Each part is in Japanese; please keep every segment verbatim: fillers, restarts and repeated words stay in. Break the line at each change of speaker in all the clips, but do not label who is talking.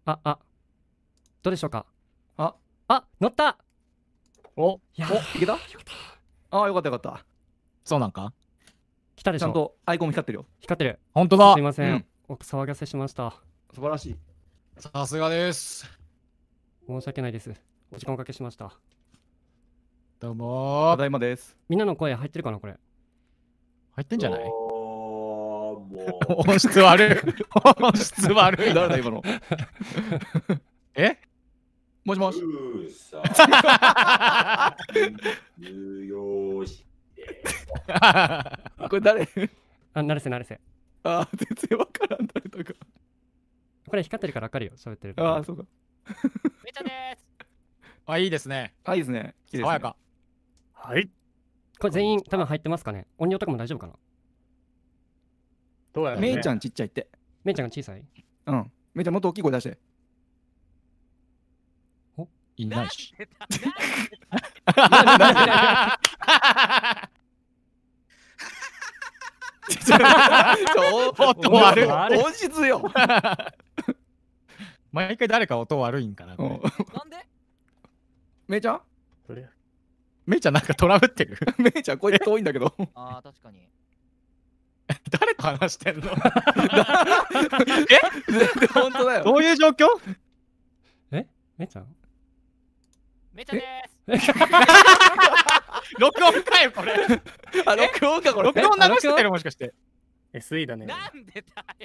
あ、あ、どうでしょうか。
あ、
あ、乗った。
お、
いや
お、いけた？ああ、よかったよかった。
そうなんか？
来たでしょ。
ちゃんとアイコン光ってるよ。
光ってる。
ほんとだ。
すいません。
うん
お騒がせしました。
素晴らしい。
さすがです。
申し訳ないです。お時間おかけしました。
どう
た
もー。
だいまです。
みんなの声入ってるかなこれ。
入ってんじゃない？
おーも
音質悪い。音質悪い。
誰だ今の。
え？
もしも
う
し。
うさ重要し
これ誰？
あ、なれせなれせ。
ああ、全然わからん誰だか。
これ光ってるからわかるよ。喋ってる。
ああ、そうか。
めちゃです
あ、いいですね。
あ、いいですね。いいですね
爽やか。
はい。
これ全員多分入ってますかね。音量とかも大丈夫かな。
どうやらね
めいちゃんちっちゃいって。
めいちゃんが小さい。
うん。めいちゃんもっと大きい声出して。
いないし。
ちょ
音悪い
音質よ。
毎回誰か音悪いんかな。
うん
なんで
めいちゃん？
それ
めいちゃんなんかトラブってる？
めいちゃん声遠いんだけど。
ああ、確かに。
誰と話してんの？
本当だよ。
どういう状況？
めいちゃん
めちゃです
録音かよこれ。
あ、録音かこれ。
録音流してるもしかして。
エスイー だね。 なんでだよ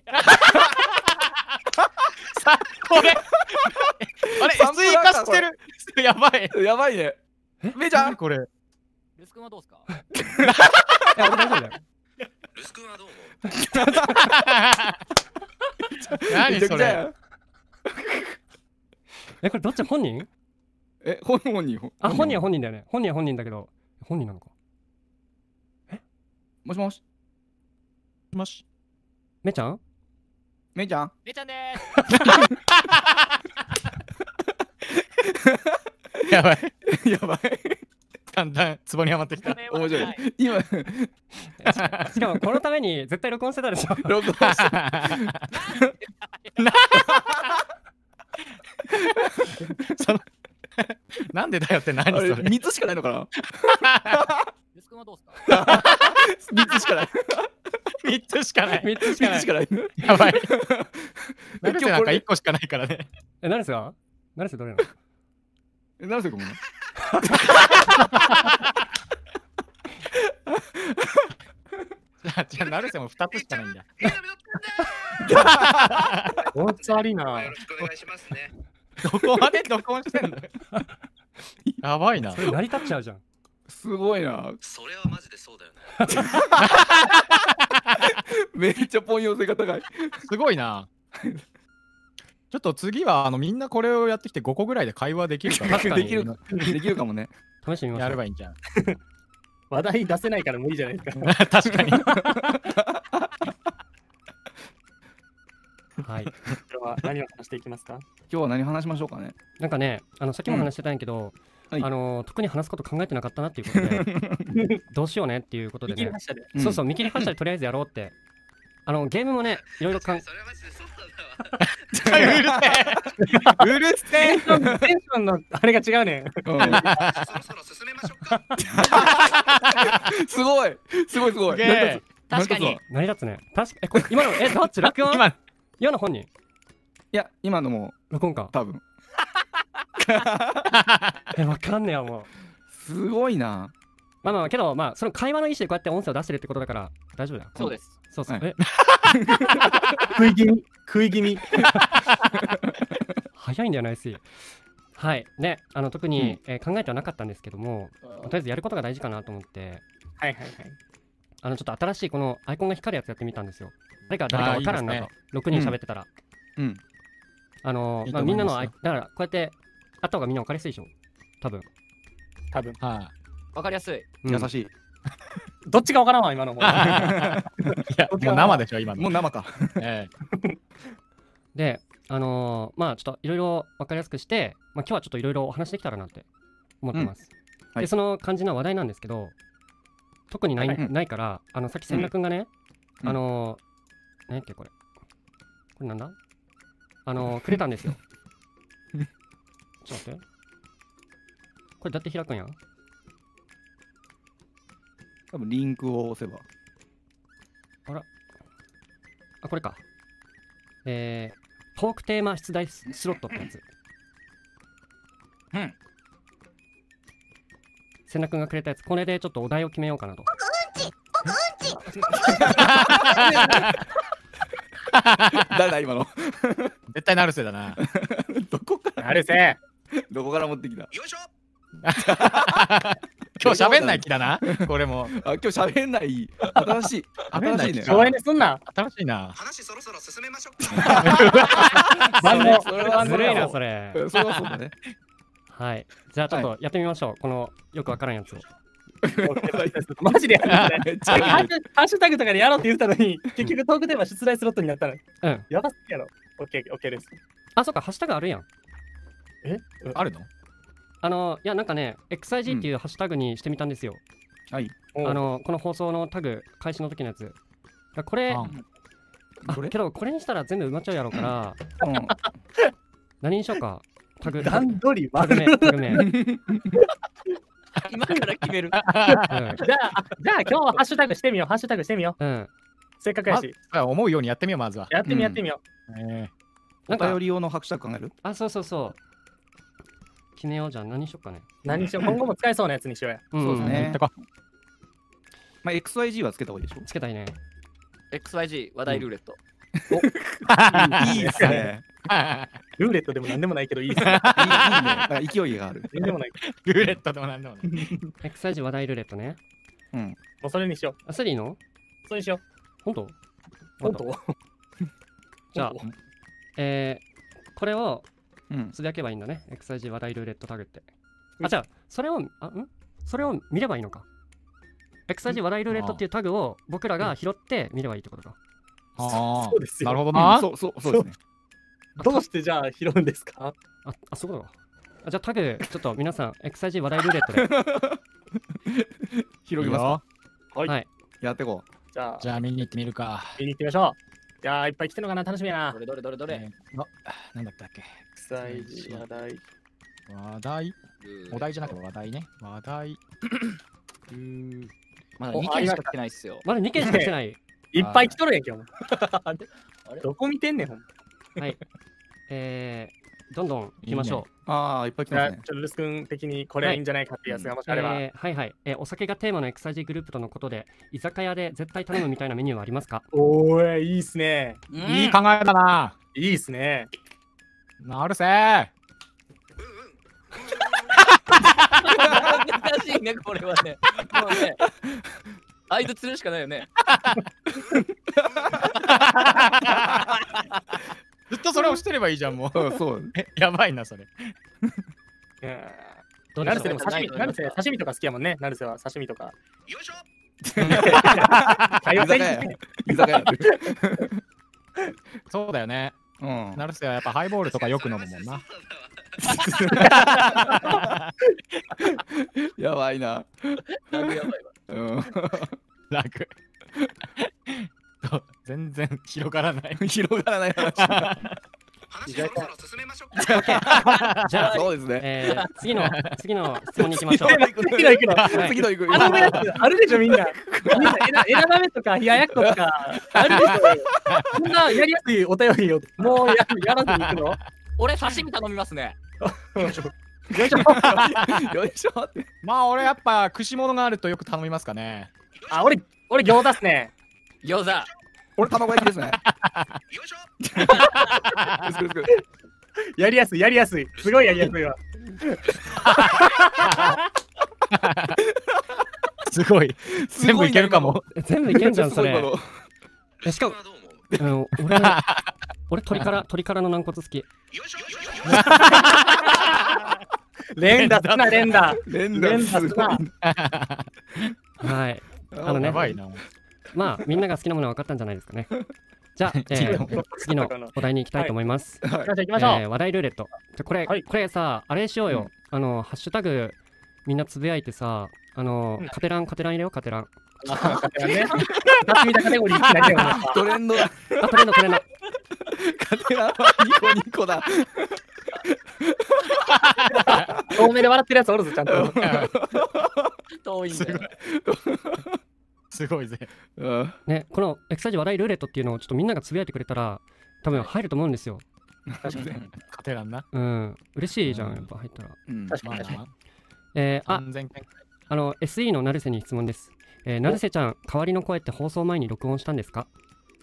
さ、これ。あれ、
サンプ
エスイー
ラーか
化してる。やばい。
やばいね。めいちゃん？
これ。
ルス君はどうすか
いや、俺大丈夫だよ。
ルス君はどうも
何それ。
めちゃくちゃや。
え、これどっち本人？
え、本本人。
あ、本人は本人だよね。本人は本人だけど、本人なのか。
もしもし。
もし。
めいちゃん？
めいちゃん？
めちゃです
やばい。
やばい。
だんだんツボにはまってきた。
面白い。今、
しかもこのために絶対録音してたでしょ。
録音して。
そのなんでだよって何
あれ、
それ。
みっつしかないのかな？
ルス君はどうすか
みっつしかない。
みっつしかない。
みっつしかない
みっつし。かない。
やばい。成瀬なんかいっこしかないからね。
え、何ですか？何ですどれなの？
え、何せごめんね。
じゃあ、じゃあ、成瀬もふたつしかないんだ。
音質悪いな。
よろしくお願いしますね。
どこまで録音してんの？やばいな。
それ成り立っちゃうじゃん。
すごいな。
それはマジでそうだよね。
めっちゃポン要性が高い。
すごいな。ちょっと次はあのみんなこれをやってきてごこぐらいで会話できるかな。
確かに
できる、できるかもね。
試してみましょう。
やればいいんじゃん。
話題出せないから無理じゃないですか。
確かに。
はい。
今日は何を話していきますか？
今日は何話しましょうかね。
なんかね、あのさっきも話してたんやけど、
はい
あの特に話すこと考えてなかったなっていうことで、どうしようねっていうことでね
見切りま。したで。
うん
そうそう、見切り発車でとりあえずやろうって。あのゲームもね、いろいろかん。
それはマジでそうだわ。
うるせえ。うるせえ。
テンションテンションのあれが違うねん。
うん
そろそろ進めましょうか。
すごいすごいすごい。
すげえ
確かに。
成り立つね。確かえこれ今のえどっち録音？
今、
今の本人？
いや、今のも
録音か。
多分。
えわかんねえよもう。
すごいな。
まあまあけどまあその会話の意思でこうやって音声を出してるってことだから大丈夫だよ。
そうです。
そうそう。
はい
え
食い気味。食い気味。
早いんだよな エスイー。はいね、あの特に、えー考えてはなかったんですけども、とりあえずやることが大事かなと思って、
はいはいはい。
あのちょっと新しいこのアイコンが光るやつやってみたんですよ。誰か誰か分からんなと
あーいいですね
ろくにん喋ってたら、
うん。
あのー
いい
まあ、みん
と思いますよ
なのアイだからこうやってあった方がみんな分かりやすいでしょ多分、
多分。
は
わかりやすい。
うん
優しい。
どっちかわからんわ、今のも。
い。いや、もう生でしょ、今の。
もう生か。
え
であのーまあちょっといろいろ分かりやすくして、まあ、今日はちょっといろいろお話できたらなって思ってます、
はい
でその肝心な話題なんですけど特にない,、
はい
ないからあのさっき千田君がね、
うん
あのー、何やっけこれこれなんだあのー、くれたんですよ。ちょっと待って。これどうやって開くんや？
多分リンクを押せば。
あ、これか。えー、トークテーマ出題スロットってやつ。
うん。
千田くんがくれたやつ。これでちょっとお題を決めようかなと。
誰だ今の。
絶対成瀬だな。
どこから
なるせ。
どこから持ってきた。
よいしょ。
今日喋んない気だな。これも。
あ、今日喋んない。新しい。新しいね。
省エネすんな。
新しいな。
話そろそろ進めましょうか。
万能。
それは
ずるいな、それ。
それはそうだね。
はい。じゃあちょっとやってみましょう。このよくわからんやつを。
マジでやるね。
めっちゃ
ハッシュタグとかでやろうって言ったのに、結局トークテーマ出題スロットになったの。
うん。
やばすぎやろ。オッケー、オッケーです。
あ、そっか、ハッシュタグあるやん。
え
あるの？
あの、いや、なんかね、エックスアイジー っていうハッシュタグにしてみたんですよ。
はい。
あの、この放送のタグ、開始の時のやつ。だこれ、
あ
あ
これ
けどこれにしたら全部埋まっちゃうやろうから、
うん
何にしようか。タグ、タ
段取り悪い。
グ名、タグ名。うん
今から決める。じゃあ、じゃあ今日はハッシュタグしてみよう。ハッシュタグしてみよう。
うん。
せっかくやし。
あ思うようにやってみよう、まずは。
やってみやってみよ
え
なんか
お便、り用のハッシュタグ考える？
あ、そうそうそう。決めようじゃん。何にしようかね。
う。何にしよう。今後も使えそうなやつにしようや。
うん
そうですね
ー、言ったか。
まあ エックスワイジー はつけた方がいいでしょ。
つけたいね。
エックスワイジー 話題ルーレット。
いいですね。
ルーレットでもなんでもないけどいいです。
いいいいね。なんか勢いがある。
なんでもない。
ルーレットでもなんでもない。
エクサイジ話題ルーレットね。
うん。
もうそれにしよう。
あ、それいいの？
それにしよ
本当？
う。本当？
じゃあ、えー、これを
うん。
つぶやけばいいんだね。エクサイジ話題ルーレットタグって。あ、じゃあ、それを、あ、んそれを見ればいいのか。エクサイジ話題ルーレットっていうタグを僕らが拾って見ればいいってことか。
あ
そうですよ
あ、なるほど
うん
な。
そうそうそうですね。
どうしてじゃあ拾うんですか？
あ、あ、そういうことか。あ、じゃあタグ、ちょっと皆さん、エクサイジ話題ルーレットで。
広げますか。
はい
はい。
やってこう。
じゃあ、
じゃあ見に行ってみるか。
見に行ってみましょう。いやー、いっぱい来てるのかな、楽しみやな
ど。れどれどれどれ。
えーあ、なんだったっけ。
臭い字話題。
話題。お題じゃなくて話題ね。話題。うー
まだにけんしか来てないっすよ。
まだにけんしか来てない。
いっぱい来とるやんけ、お前。
あれ
どこ見てんねん、ほんま。
はい。えー、どんどん行きましょう。
ああ、いっぱい来
じゃあ、
てますね。
ちょっとルス君的にこれはいいんじゃないかっていうやつがもしあれば。
えーはいはい、えーお酒がテーマのエクサイジーグループとのことで、居酒屋で絶対頼むみたいなメニューはありますか？
おーい、いいっすね。
いい考えだな。
いいっすね。
なるせー。
うんうん。
難しいね、これはね。もうね、相手釣るしかないよね。
ずっとそれをしてればいいじゃん、もう。
うんそう。
えやばいな、それ。
どうでしょう
なるせでも刺身、
ない
なるせ刺身とか好きやもんね。なるせは刺身とか。
よいしょ。
会話
居酒屋
会
居酒屋やってる。
そうだよね。
うん。
なるせはやっぱハイボールとかよく飲むもんな。
やばいな。
やばいわ。
うん。
楽。そう全然広がらない。
広がらない話。
話そろそろ進めましょうか。
じゃあ、
そうですね。
えー、次の次の質問に行きましょう。
次の行くの。
はい
次の行く。
頼むやつあるでしょ、みんな。みんな枝枝豆とか冷ややっことか。あるでしょ。そんなやりやすいお便りをもうややらずに行くの？
俺、刺身頼みますね。
よいしょ。
よいしょって。
まあ俺やっぱ串物があるとよく頼みますかね。
あ、俺、俺餃子っすね。
餃子。
俺卵焼きですね。
よいしょ。
すくすく
やりやすい、やりやすい。すごいやりやすいわ。
すごい。全部いけるかも。
全部いけんじゃん、それ。
ういうこ
えしかも、
どう思う？
うん、俺、俺鳥から、鳥からの軟骨好き。
よいしょ。よいしょ。
連打すな、連打。
と連
連
打すごい
打すな。
はい。あのね
やばいな。
まあ、みんなが好きなものは分かったんじゃないですかね。じゃあ、えー次のお題に行きたいと思います。
はい
じゃあ行きましょう。
えー話題ルーレット。でこれ、
はい
これさ、あれしようよ。あの、ハッシュタグ、みんなつぶやいてさ、あの、
うん
カテラン、カテラン入れよう、カテラン。
あ、ね。辰巳田カテゴリーいきなりだよね。
トレンドだ。
あ、トレンド、トレンド。
カテラはニコニコだ。
遠目で笑ってるやつおるぞ、ちゃんと。
遠いんだよ。
すごいぜ。
うん
ね、このエクサイジ話題ルーレットっていうのをちょっとみんながつぶやいてくれたら多分入ると思うんですよ。
確かに。
カテランな。
うん、嬉しいじゃん、やっぱ入ったら。
うん
確かに。
まあまあ。
えー、あ、
安全圏
あの、エスイー の成瀬に質問です。えー、成瀬ちゃん、代わりの声って放送前に録音したんですか？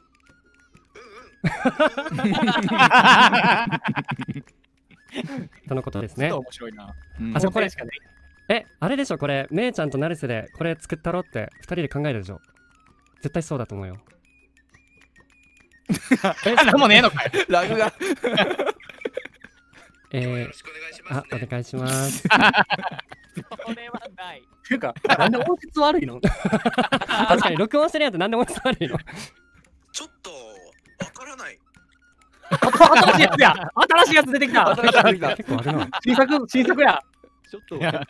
とのことですね
ちょっと。面白いな。
うん
あ、じゃあこれ
し、かない。
え、あれでしょ、これ、めいちゃんと成瀬でこれ作ったろってふたりで考えるでしょ。絶対そうだと思うよ。
え、なんもねえのかよ。
ラグが。
えー
よろ、しくお願いします
あ、お願いします。
これはない。
ていうか、なんで音質悪いの？
確かに、録音してるやつ何でも伝わるよ。
ちょっとわからない。
新しいやつや。新しいやつ出てきた。
新しいやつ出てきた
結構あるな。
新作、新作や。
ちょっと
いや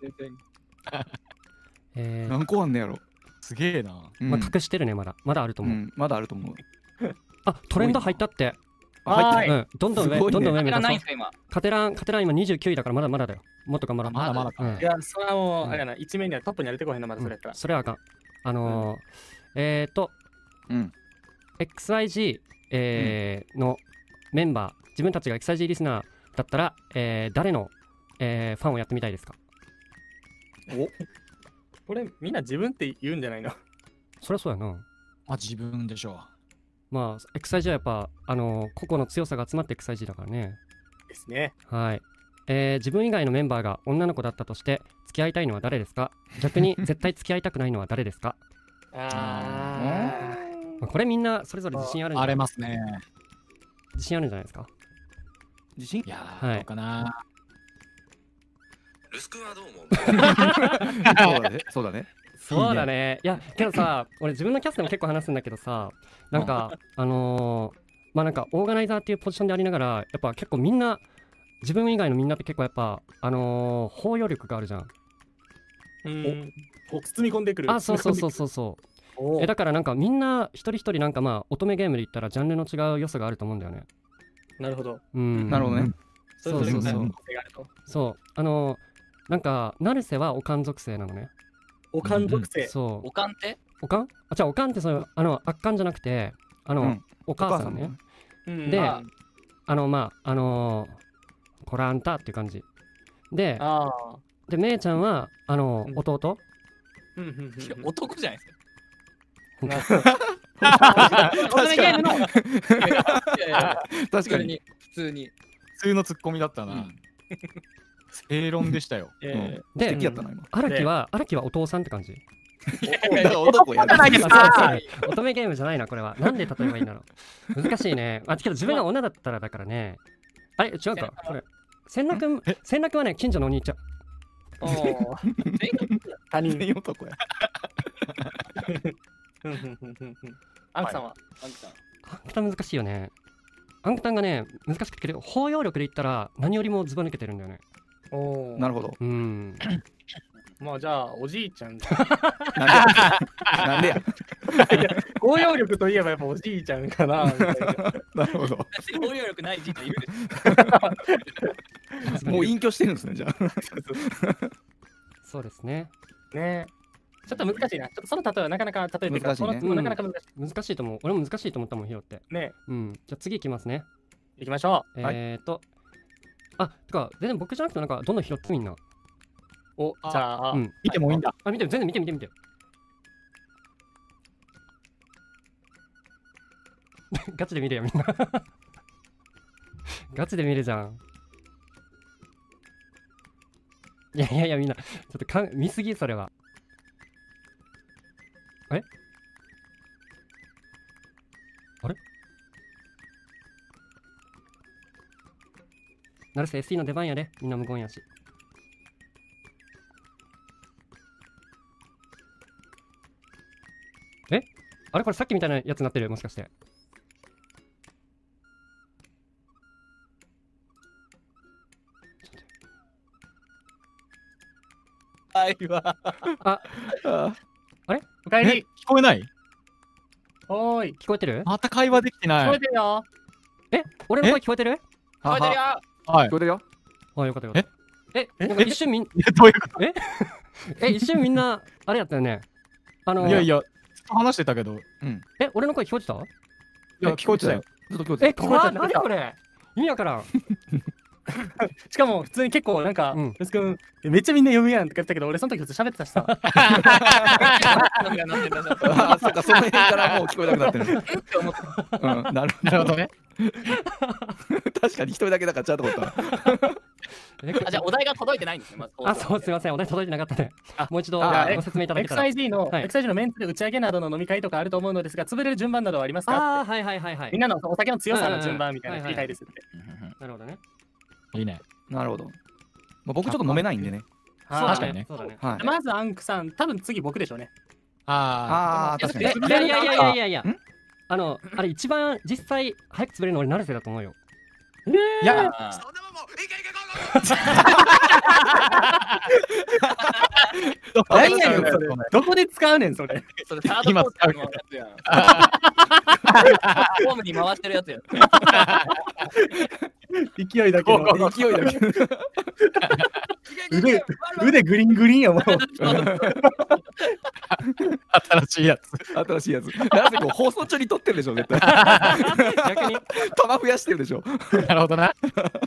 えー、
何個あんねやろ。
すげえな。
うん
まあ、隠してるね、まだ。まだあると思う。
うんまだあると思う。
あ、トレンド入ったって。
あ入ってる。
うん、どんどん上、
すごいね
どんどん上目
カテラないん
指そう。
すか今。
カテラン、カテラン今にじゅうきゅういだからまだまだだよ。もっと頑張ろう。
まだまだか。
うん
いや、それはもう、あれやな、一面にはトップには出てこへんな、まだそれやったら。
それはあかん。あのー、えーと、
うん。
エックスアイジー、えーのメンバー、自分たちが エックスアイジー リスナーだったら、えー誰の、えーファンをやってみたいですか？
これ、みんな自分って言うんじゃないの？
そりゃそうやな。
まあ自分でしょ
まあ、エックスアイジー はやっぱ、あのー個々の強さが集まって エックスアイジー だからね。
ですね。
はい。えー自分以外のメンバーが女の子だったとして付き合いたいのは誰ですか？逆に絶対付き合いたくないのは誰ですか？
あ
まあこれみんなそれぞれ自信あるん
う。
じゃ
荒れますね。
自信あるんじゃないですか？
自信
いや
はい
ー、どうかな。
ルス君はどう思う？
そうだね。そうだね。
そうだね。いや、けどさ、俺自分のキャスでも結構話すんだけどさ、なんか、あのー、まあなんか、オーガナイザーっていうポジションでありながら、やっぱ結構みんな、自分以外のみんなって結構やっぱ、あのー、包容力があるじゃん。
うん。お包み込んでくる。
あ、そうそうそうそうそう。
お
え、だからなんかみんな一人一人なんかまあ、乙女ゲームで言ったらジャンルの違う良さがあると思うんだよね。
なるほど。
うん。
なるほどね。
それぞれ
そうそうそう
個性があると。
そう。あのー、なんか、成瀬はオカン属性なのね。
おかん属性。
そう
お。かんって
おかんあ、じゃあおかんってその、あの、圧巻じゃなくて、あの、
うん
お母さんね。
うん
で
あ
あの、まあ、あのー、こらあんたっていう感じ。で、
あ。
で、めいちゃんは、あの
うん
弟
うんうんうんうん
男じゃないですか。
なるほど乙女ゲームの
いやいやいや
確かに。
普通に、普通に。
普通のツッコミだったな。
うん
正論でしたよ。
え
素
で
敵やったな、今。
荒木は、荒木はお父さんって感じ。
だから男や
じゃないです
あ
か。
そうそう乙女ゲームじゃないな、これは。なんで例えばいいんだろう。難しいね。あ、けど自分が女だったらだからね。あれ、違うか。これ。千奈くん、千奈くんはね、近所のお兄ちゃん。
おー他人。
全員男や。
うんうんうんうんうん
アンクさんはアンクさん。
アンクタン難しいよね。アンクタンがね、難しくてけど、包容力で言ったら何よりもずば抜けてるんだよね。
おー
なるほど。
うん。
まあじゃあ、おじいちゃん。
なんでや。
包容力といえばやっぱおじいちゃんかな。みたいな
なるほど。
包容力ないじって言うで
もう隠居してるんですね、じゃあ。
そうですね。
ねちょっと難しいな。ちょっとその例えはなかなか例えて
難しいね
そのそのなかなか難し
難しいと思う。俺も難しいと思ったもん、ヒロって。
い。ね
うん。じゃあ次行きますね。
行きましょう。
はい
えーと。あ、てか、全然僕じゃなくて、なんか、どんどん拾ってみんな。
お、じゃあ、
うん。
見てもいいんだ。
あ、見て、全然見て見て見て。ガチで見るよ、みんな。ガチで見るじゃん。いやいやいや、みんな、ちょっとかん見すぎ、それは。あれあれなるせ エスイー の出番やで、みんな無言やし。えあれこれさっきみたいなやつになってるもしかして。
はいわ。
あ
おかえり。
え聞こえない？
おーい。
聞こえてる
また会話できてない
聞こえ。てるよ。
え、俺の声聞こえてる？
聞こえてるよ。
はい
聞こえてるよ。
あ、よかったよかった。え、なんか一瞬みん、
いやどういうこ
え、一瞬みんな、あれやったよね。あの、
といやいや話してたけど
え、俺の声聞こえてた？
いや聞こえてたよ。
ずっと聞こえて
え、
た。
これ、何これ？意味わからん。
しかも普通に結構なんか
うん、
よすくん、めっちゃみんな読むやんとか言ったけど、俺その時普通喋ってたしさ。
なんかなってんだな
あ、そっか、その辺からもう聞こえなくなってる。
えって思って
うん、なる
なるほどね。
確かに一人だけだからちゃんと思った。
え
あ、じゃあお題が届いてないんですね、まず。
あ、そう、すみません。お題届いてなかったね。
あ
もう一度
あ
ご説明いただけたら。
エックスアイジー の、
はい
エックスアイジー のメンツで打ち上げなどの飲み会とかあると思うのですが、潰れる順番などはありますか？
ああ、はいはいはいはい
みん。なのお酒の強さの順番みたいなの知りたいですって。
なるほどね。
いいね。
なるほど。まあ、僕ちょっと飲めないんでね。
そうだ
確かにね
そうだね。
はい。
まずアンクさん、多分次僕でしょうね。
あ
ああ、確かに。
え、いやいやいやいやいやいや
ん。
あの、あれ一番実際早く潰れるの俺成瀬だと思うよ。
あいや
あ
そんなもんもういけいけゴーゴーゴー
何やねんそれ。どこで使うねんそれ。
それサードコートのやつやん。ホームに回してるやつやん。
勢いだけの。
勢いだけ。
腕、腕グリングリンやもん。
新しいやつ。
新しいやつ。なぜこう放送中に撮ってるでしょ、絶対。
逆に。
玉増やしてるでしょ。
なるほどな。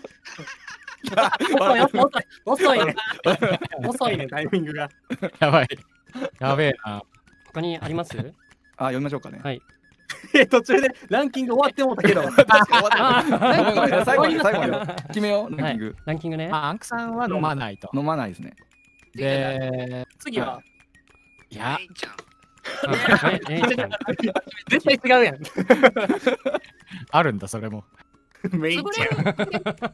遅い遅い遅いね。遅いねタイミングが。
やばい。やべえな。
他にあります？
あ、読みましょうかね。
はい。
え途中でランキング終わってもうたけど。
確かに終わってる。ごめんごめん最後まで
終
最後まで決めよう、ランキング。
ランキングね。
まあアンクさんは飲まないと。
飲まないですね。
で、
次は。
いや
メインちゃん
あええいいじゃん
絶対違うやん。
あるんだそれも。
メインちゃん。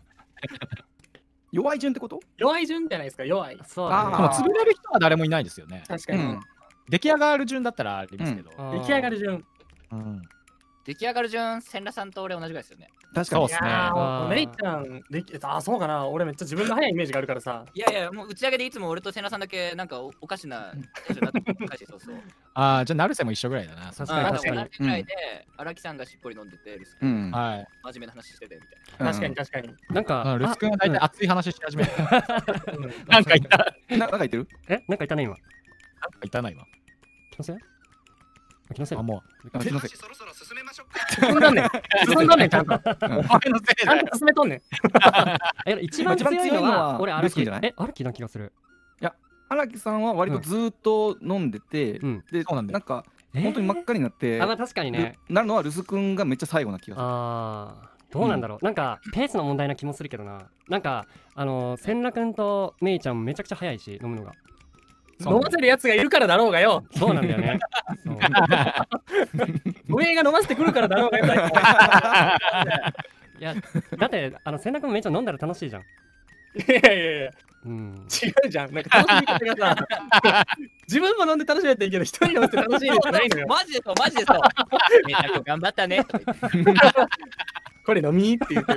弱い順ってこと？
弱い順じゃないですか、弱い。
そう
あ
でも
だね。
潰れる人は誰もいないですよね。
確かに。
うん。
出来上がる順だったらありますけど。
あー
出来上がる順。
うん
出来上がる順、千羅さんと俺同じぐらいですよね。
確かに。
いやー
あー
もうメイちゃん、できあ、そうかな。俺めっちゃ自分が早いイメージがあるからさ。
いやいや、もう打ち上げでいつも俺と千羅さんだけなんかおおかしなテンションになってるそうそう。
ああ、じゃあ成瀬も一緒ぐらいだな。
確
あ
かに確かに
同じぐらいで、荒木さんがしっぽり飲んでて、ルス君
うん。
はい。
真面目な話しててみたい
確かに確かに。
なんか、
あルス君は大体
あ
熱い話し始める。
うん
なんか言った。
ななんか言ってる？
え、なんか言ったね今。
なんか言ったな今。
気のせい？あ気のせい
あ、。も
あすいません
話そろそろ進めましょうか。
進んだんねん。進んだんねん、ちゃんと。
う。お前のせい
ちゃん
だよ。
と進めとんねん。
え、一番強いの
一番強いの
は
は
俺歩き。
ルス君じゃない
え、歩きな気がする。
荒木さんは割とずーっと飲んでて、
うん。
で
そうなんだよ
なんか
えー
本当に真っ赤になって、
あ、まあ確かにね。
なるのはルス君がめっちゃ最後な気がする。
あー、どうなんだろう。なんか、ペースの問題な気もするけどな。なんか、あの、千羅くんとメイちゃんめちゃくちゃ早いし、飲むのが。
飲ませるやつがいるからだろうがよ。
そうなんだよね。そう
上が飲ませてくるからだろうがよ。
いや、だって、あの、千羅くんもめっちゃ飲んだら楽しいじゃん。
いやいやいや、
うん。
違うじゃん。なんか楽しみ方がさ、自分も飲んで楽しいやったらいいけど、一人飲んで楽しいのじゃないのよ。
マジでそう、マジでそう。めちゃくちゃ頑張ったね。とか言って
これ飲みって言って。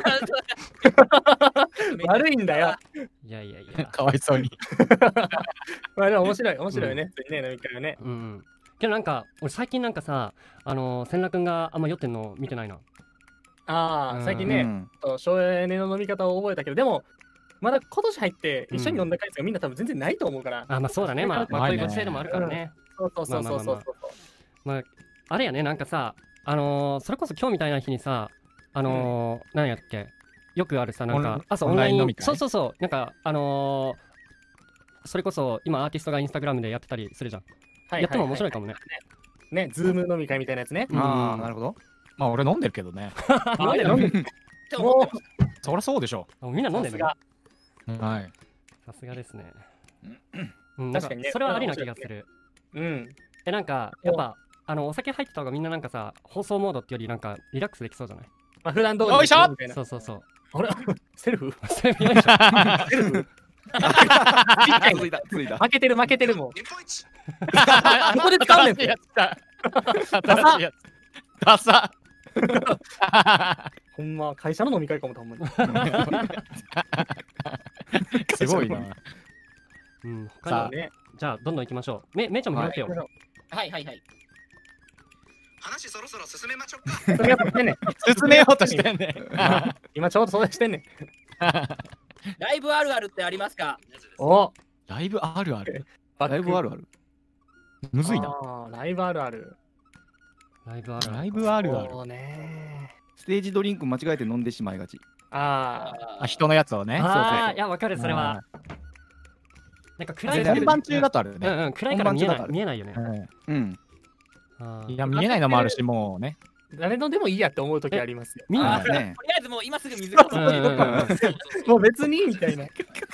悪いんだよ。
いやいやいや。
かわいそうに。
まあでも面白い、面白いよね。普通にね、飲み会はね。
うんうん。けどなんか、俺最近なんかさ、あのー、千羅くんがあんま酔ってんの見てないな。
ああ、
うん
最近ね、
うん
省エネの飲み方を覚えたけど、でも、まだ今年入って一緒に飲んだ回数がみんな多分全然ないと思うから。
あ、まあそうだね。まあ、まあ、こういう
ないね
ご時世でもあるからね。
そうそうそうそうそう。
まあ、あれやね、なんかさ、あのー、それこそ今日みたいな日にさ、あのー、なんやっけ、よくあるさ、なん
オン
か、朝
オ
オンライン
ンライン飲み会
そうそうそう、なんか、あのー、それこそ今アーティストがインスタグラムでやってたりするじゃん。
はい
やっても面白いかもね。
ね、ズーム飲み会みたいなやつね。
うん
ああ、なるほど。
まあ俺飲んでるけどね。
飲んで飲んで。
でも
も
そりゃそうでしょ。
あみんな飲んでるね。
はい。
さすがですね。うん、なんか
確かにね
それはありな気がする。
う、うん。
え、なんか、やっぱ、あの、お酒入ってた方がみんななんかさ、放送モードってよりなんかリラックスできそうじゃない？
まあ普段通り
よいしょ
みたいな。
そうそうそう。
あれセルフ
それ見ないでしょ。
セルフ
続いた、続いた。
負けてる負けてるもん。
日本一。
どこで使うねん
新しいやつだ。新しいやつ。ダサ。
ほんま、会社の飲み会かもたほんまに。
すごいな。
うん、他に
さあ
ね。
じゃあ、どんどん行きましょう。め、めいちゃんも拾ってよ。
はいはいはい。
話そろそろ進めましょうか。
それやっぱしてんねん。
進めようとしてんね。
今ちょうどそれしてんねん。
ライブあるあるってありますか？
お
ライブあるある。
ラ
ライブあるある。
むずいな。
ライブあるある。
ライブある。
ライブあるある。
そうね。
ステージドリンク間違えて飲んでしまいがち。
ああ。
あ、人のやつをね。
ああ、いや、わかる、それは。なんか暗い
本番中だとあるね。
うんうん、暗いから見えない見えないよね。
うん。
いや、見えないのもあるし、もうね。
誰のでもいいやって思うときありますよ。
みんな
とりあえずもう今すぐ水が
うんうんうん
もう別にみたいな。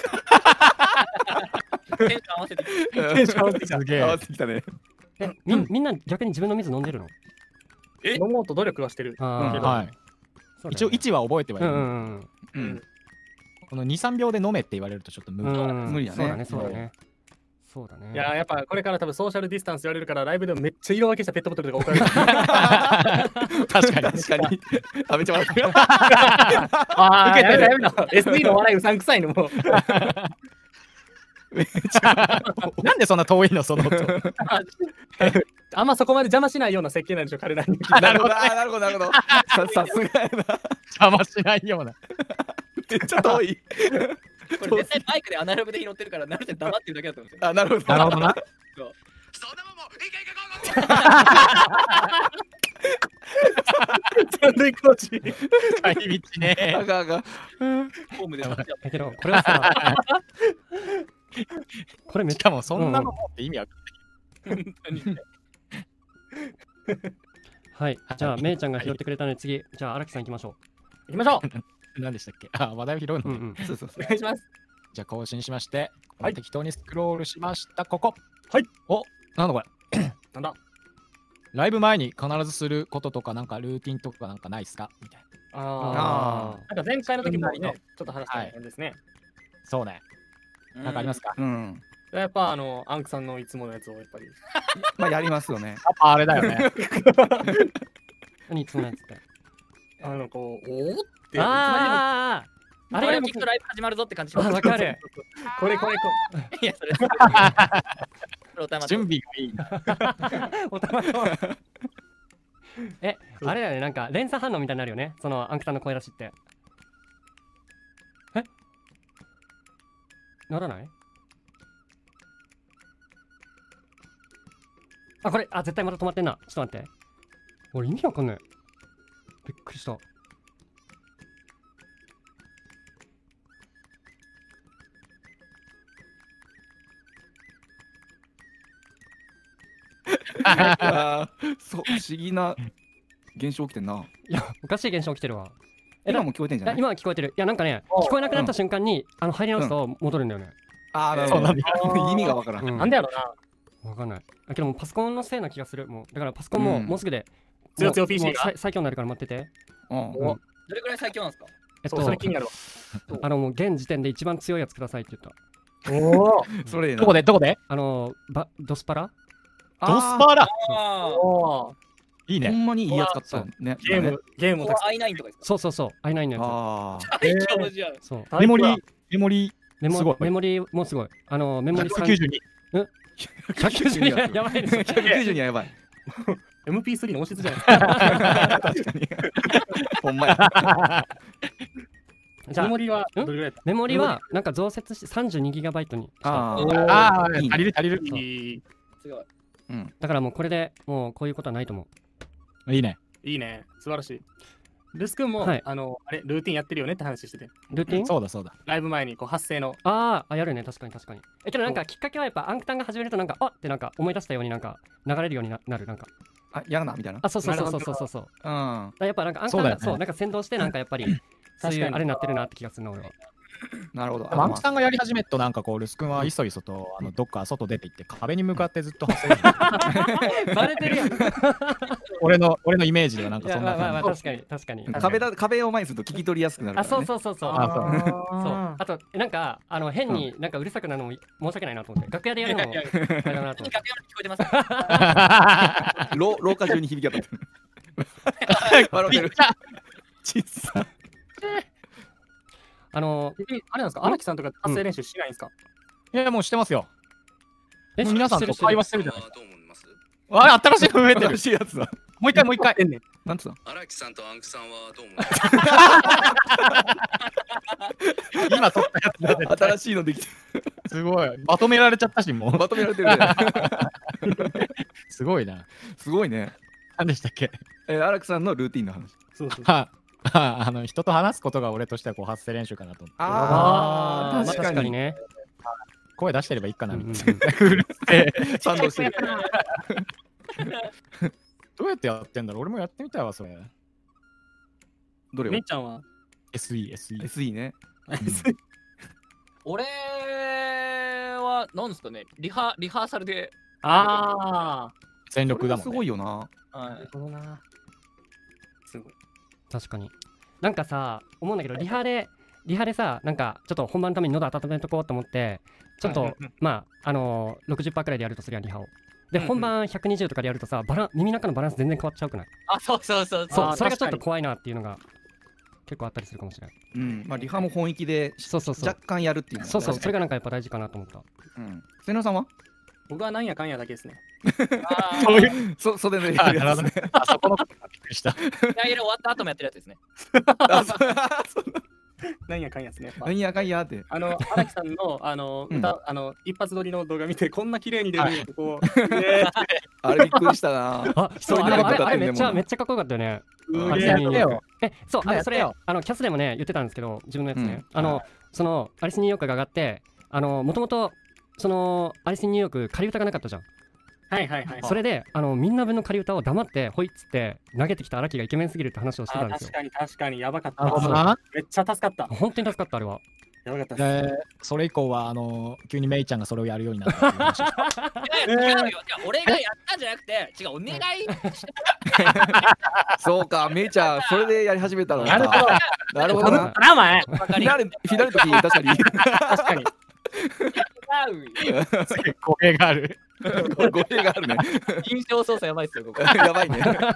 テンション合わせて
テンション合わせてきた
すげえ。
合わせてきたね。
えみんみんな逆に自分の水飲んでるの？
え
飲もうと努力はしてる。
あー
はい。
そうだよね
一応、位置は覚えてはいる。
うんうんうん
うん。
このに、さんびょうで飲めって言われるとちょっと無理。
うん
無理だね
そうだね、そうだね。そうだね。
いややっぱこれから多分ソーシャルディスタンス言われるからライブでもめっちゃ色分けしたペットボトルとか置かれる。
確かに。
確かに。あ、めっちゃ笑ってる。
ああ、受けてる。やめろ。エスディー の笑いうさんくさいのもう。
なんでそんな遠いの、その音。
あんまそこまで邪魔しないような設計なんでしょ、彼らに。
なるほど、あなるほど、なるほど。ささすがやな。
邪魔しないような。
めっちゃ遠い。
これ絶対マイクでアナログで拾ってるからなるて黙ってるだけだと思うんですよ。
あ、なるほど。
なるほどな。
そんなもんもう、いけいけ、ゴーゴーゴー。
三塁コーチ。
帰り道ね。
あかんあかん。
ホームで待っちゃう
だけど、これはさ、これめっちゃ、
しかもそんなのもって意味わかんない。
本当に。
はい、じゃあ、めいちゃんが拾ってくれたので、次、じゃあ、荒木さん行きましょ
行きましょう。
何でしたっけ？あ、話題を拾う
う。う
のね。
んうん。
そうそうそう。
お願いします。
じゃあ更新しまして、
はい
適当にスクロールしました。ここ。
はい。
お、なんだこれ。
なんだ。
ライブ前に必ずすることとか、なんかルーティンとかなんかないっすかみたいな。
ああ。
あ
なんか前回の時もね、
はい
ちょっと話したんですね。
そうね。なんかありますか？
あ。うん。
やっぱあの、アンクさんのいつものやつをやっぱり。
まあ、やりますよね。
やっぱあれだよね。
何いつものやつって。
あの、こう、おおって。
あーあれ
あれきっとライブ始まるぞって感じし
あ、
ます。
わかる。
これこれこ
いや、それ。ロタマト
準備がいいな。
おたまと。え、あれだよね、なんか連鎖反応みたいになるよね、そのアンクさんの声出しって。えならない？あ、これ、あ、絶対また止まってんな。ちょっと待って。俺意味わかんない。びっくりした。
あーそう、不思議な現象起きてんな。
いや、おかしい現象起きてるわ。え
今も聞こえてんじゃない？
いや今は聞こえてる。いや、なんかね、
お
聞こえなくなった瞬間に、あの入り直すと戻るんだよね。
ああ、なるほ
そうなん
ど。意味がわからん。
うん
なんでやろな。
わかんない。あけどもうパソコンのせいな気がする。もうだからパソコンも
うん
もうすぐで、
つよつよ
もう
ピーシー
もう
が
最最強になるから待ってて。
うん
お
どれくらい最強なんですか？
えっ
そう、それ
と
気になるわ。
あのもう現時点で一番強いやつくださいって言った。
おお。
それいいな。
どこでどこで
あのバドスパラ？
ドスパラ
あ
おお。
いいね。
ほんまにいいやつ買ったよね。
ゲーム、ゲーム
あ。
もたくさん。
アイナインとかですか？
そうそうそう。アイナインのや
ああ。
最強じゃん。
つ。そう。
メモリー、メモリー、
メ
すごい
モメモリもすごい。あのメモリ
ひゃくきゅうじゅうに。
ひゃくきゅうじゅうにやばいです。
ひゃくきゅうじゅうにはやばい。
エムピースリー の音質じゃないですか。
確かに。ほんまや。
じゃあ
メモリはどれぐらいやった
メモリはなんか増設して さんじゅうにギガバイト にした。
あ
おー
ああ、
いいね
足りる足りる。
そう
いい
すごい。
うん。
だからもうこれでもうこういうことはないと思う。
いいね。
いいね。素晴らしい。ルス君も、
はい
あの、あれ、ルーティンやってるよねって話してて。
ルーティン？
そうだそうだ。
ライブ前にこう発声の。
あーあ、やるね、確かに確かに。え、けどなんかきっかけはやっぱアンクタンが始めるとなんか、あってなんか思い出したようになんか流れるようにななる、なんか。
あ、やらなみたいな。
あ、そうそうそうそうそうそうそう。だか
うん。
らやっぱなんかアンクタンが
そうだよね
そうなんか先導してなんかやっぱりそういうあれになってるなって気がするな、俺は。
なるほど。
マンクさんがやり始めるとなんかこうルス君はいそいそとあのどっか外出て行って壁に向かってずっと発声
バレてるやん。い
俺の俺のイメージではなんか
や、
そんな
まあまあまあ、
感じ。
確かに確かに。
壁だ壁を前にすると聞き取りやすくなるか
あ、
らね。
そうそうそうそう。
あそう
そう
あ
あとなんかあの変になんかうるさくなるのも申し訳ないなと思って楽屋でやるのも
いやいや
あれだなと思って。
楽屋まで聞こえてます。
廊廊下中に響き渡ってる。笑ってる。小さ。
あの
ーあれなんですか荒木さんとか発声練習しないんですか、
いやもうしてますよ。
え
皆さんと会話してるじゃないです
どう思います？
か。あ新しいの増えてる。
新しいやつだ。
もう一回もう一回。
てんねん。
なんつうの
荒木さんとアンクさんはどう思う
今撮ったやつだ絶対
新しいのできて
すごい。まとめられちゃったし、もう。
まとめられてるね。
すごいな。
すごいね。
何でしたっけ？
えー、荒木さんのルーティンの話。
そうそう。
はあ、あの人と話すことが俺としてはこう発声練習かなと思って。
あー、
まあ
確かに。
ね。
声出してればいいかなみ
うんうん
たいな。
賛同してる。
どうやってやってんだろう？俺もやってみたいわ、それ。
どれを
めいちゃんは
エスイー、エスイー。
エスイー ね。
俺は、なんですかね、リハ、リハーサルで、
ああ。
全
これ
力だもんね。
がすごいよな。
はい
なるほどな。すごい。
確かに。なんかさ、思うんだけど、リハで、リハでさ、なんかちょっと本番のために喉温めとこうと思って、ちょっと、
はい
まあ、あのー、ろくじゅっパーセントくらいでやるとするやん、リハを。で、
うんうん
本番ひゃくにじゅうとかでやるとさ、バラン耳の中のバランス全然変わっちゃうくない？
あ、そうそうそう
そう、
あー
それがちょっと
確かに
怖いなっていうのが結構あったりするかもしれない。
うん。まあ、リハも本域で
そうそうそう。
若干やるっていうのは
そうそう、それ
が。
がなんかやっぱ大事かなと思った。
うん。瀬野さんは
僕はなんやかんやだけですね。
あ
そういう。
そ袖で
あ、
やるやつ
なるほどね。あそこのことがびっくりした。
ーいやいや終わった後もやってるやつですね。
あそうそう
なんやかんやですね。やっぱ
なんやかんやって。
あの、荒木さんの、あの、
うん
歌、あの、一発撮りの動画見て、こんな綺麗に出るんやと、こう、ね
あれびっくりしたな。
あ、そう、
それでも
あれあれあれ
歌ってんねもん
めっちゃめっちゃかっこよかったよね。
すげえ
あれニューヨーク
やってよ
え、そう、あのそれ
やってよ
あのキャスでもね言ってたんですけど、自分のやつね。
うん
あの、
はい
そのアリスニューヨークが上がって、あのもともとそのアリスニューヨーク仮歌がなかったじゃん。
はいはいはい。
それであのみんな分の仮歌を黙ってほいっつって投げてきた荒木がイケメンすぎるって話をしてたんですよ。
あ確かに確かにやばかった。
なるほどな。
めっちゃ助かった。
本当に助かったあれは。
やばかったです。
で、それ以降は、あの、急にメイちゃんがそれをやるようになったっていう話でした。
いやいや違うよ。いや俺がやったんじゃなくて、違う、お願いして
そうか、めいちゃん、それでやり始めたの
なるほど。
か。なるほどな。
ならお前。
ばかり
フィナーレ、フィナーレの時、確かに。
確かに。
違うよ。
語弊がある。
語弊があるね。
印象操作やばいっすよ、ここ。
やばいね。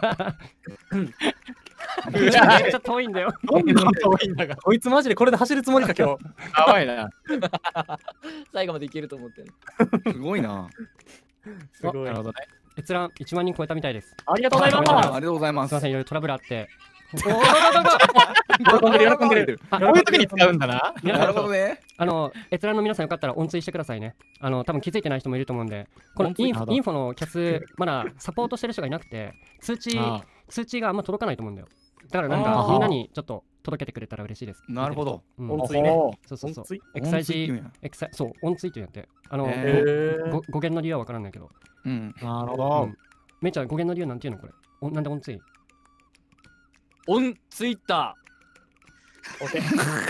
めっちゃ遠いんだよ。
どんどん遠いんだが。
こいつマジでこれで走るつもりか今日。
やばいな。
最後までいけると思ってる。
すごいな。
すごい。
なるほどね。
閲覧いちまん人超えたみたいです。
ありがとうござい
あ
ま
りがとうございますす。
すいません、いろいろトラブルあって。
す。喜んでる喜んでる。
あ
こういう時に使うんだな。
皆さん
なるほどね。
あの閲覧の皆さんよかったら音追してくださいね。あの多分気づいてない人もいると思うんで、この
音追
インフインフォのキャスまだサポートしてる人がいなくて、通知
あ
通知があんま届かないと思うんだよ。だからなん
あー
かみんなにちょっと届けてくれたら嬉しいです。
なるほど。
うん。
音追ね。
そうそうそう。
音追
エクサイジ
音追って言うんや
エクサそう音追って言うんやって。あの、
へ
へー
ご語源の理由はわからんないけど。
うん。
う
なるほど
ん。めいちゃん語源の理由なんていうのこれ。おなんで音追？
オンツイッタ
オッケー。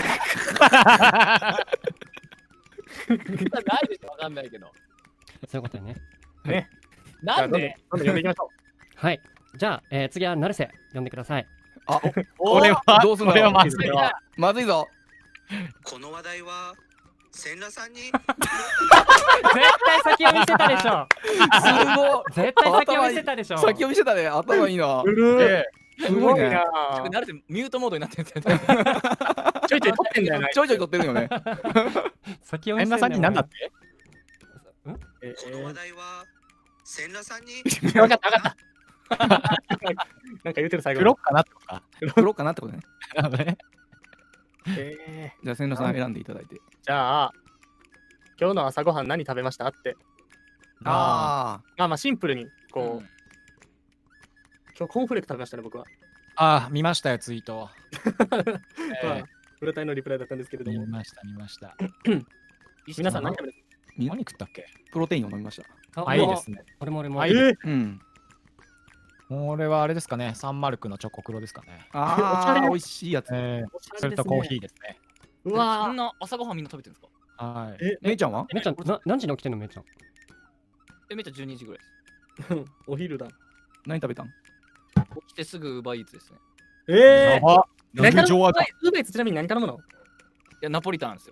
ー。ないでしょ、わかんないけど。
そういうことよね。
なんで
どんどん呼んでいきましょ
はい。じゃあ、えー、次は成瀬呼んでください。
あ、
これは、
どうすんの
これはまずい。
う。は
まずいぞ。
この話題は千羅さんに
絶対先読みしてたでしょ。
すご
絶対先読みしてたでしょ。
い。先読みしてたね。頭いいな。
うる
ええ
すごいな。
慣れてミュートモードになってるんですよね。
ちょいちょい撮ってんだよな。
ちょいちょい撮ってるよね。
先読みして
千田さんに何だって
え
この話題は千羅さんに
ーわかったわかった。なんか言うてる最後。
黒かなってことか。
撮ろうかなってことね。
なるほどね。
えー
じゃあ千野さん選んでいただいて。
じゃあ、今日の朝ごはん何食べましたって。
あ
まあまあシンプルに、こう、
うん
今日コーンフレーク食べましたね、僕は。
ああ、見ましたよ、ツイート。
ま
え
あ、裏タイのリプライだったんですけれども。
見ました、見ました。
皆さん何食べて
何食ったっけ
あ、プロテインを飲みました。
あ、いいですね。
俺も俺も。
はい
え
うん。
これはあれですかね、サンマルクのチョコクロですかね。
あ
おしゃれ
あ、美味しいやつ。
えー、
おしゃれですね
それとコーヒーですね。
う
そ
わ
んな朝ごはんみんな食べてるんですか？
はい。
え、
めいちゃんは
めいちゃん、な何時に起きてんのめいちゃん。
え、めっちゃじゅうにじぐらいです。
お昼だ。
何食べたん？
起きてすぐウーバーイーツですね。
え
やば
ー、何から
上手
ウーベイツちなみに何からもの
いや、ナポリタンですよ。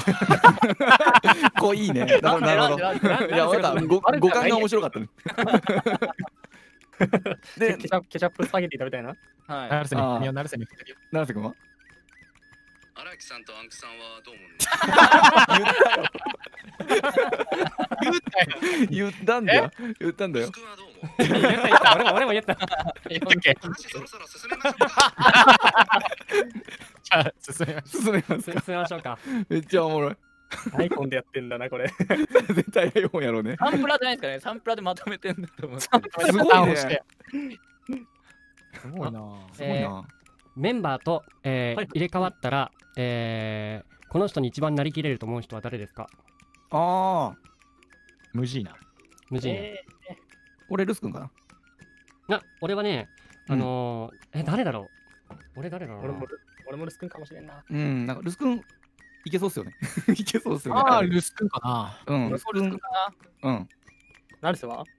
こういいね。ななるほど。
なんでなんで
いや、まだご
あれ
五感が面白かったね。で
ケ、チャップケチャップスパゲティ食べたいな。
はい。
成瀬に
あー
振ってみよう、成瀬に振ってみよ
七瀬君は
荒木木さんとアンクさんはどう思うんですか？
言ったんだよ。言ったんだよ。
ス。クはどう思う？
言った言った俺も俺も言った
話そろそろ進めましょうか。
じゃあ進めます。
進めます
進
か。
めましょうか。
めっちゃおもろい。
アイコンでやってんだな、これ。
絶対 iPhone やろうね。
サンプラーじゃないですかね。サンプラーでまとめてんだと思う。
すごいね。
すごいな。
すごいな。
メンバーと、えー
はい
入れ替わったら、えーこの人に一番なりきれると思う人は誰ですか？
ああ、
無事な。
無人、
え
俺ルス君かな。
あ俺はねあのーえ誰だろう俺誰だろうな
ー俺もル、俺もルス君かもしれんな。
うん、なんかルス君いけそうっすよね。いけそうっすよね。
ああ、ルス君かな。
うん、
俺
ルス君。うん。
ナルセは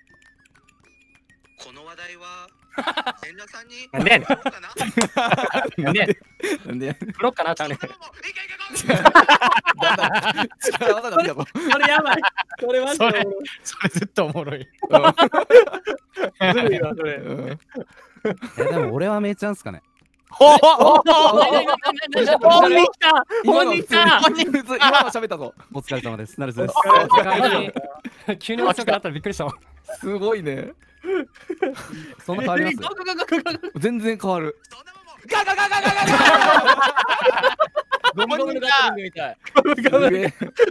この話題は千田さんに
なんでやねん
どうかな。
なんで
なんで、
プロかなちゃうねん。
そんなもんもういけいけいけ
だんだん力技が出たぞ。
それやばい。それマジでおもろい。
それずっとおもろい。
ずるいわ、それ。
うん
えでも俺はめいちゃんっすかね。
ほほ
本人来た
今の
本人来た
普通に普通今の喋ったぞ。
お疲れ様です。ナルスです。
急に面白くなったらびっくりしたわ。
すごいね。
そんな変わります
全然変わる。
そんなもんもう
ガガガガガガガ
ゴムゴムのガットリングみたい。
すげえ。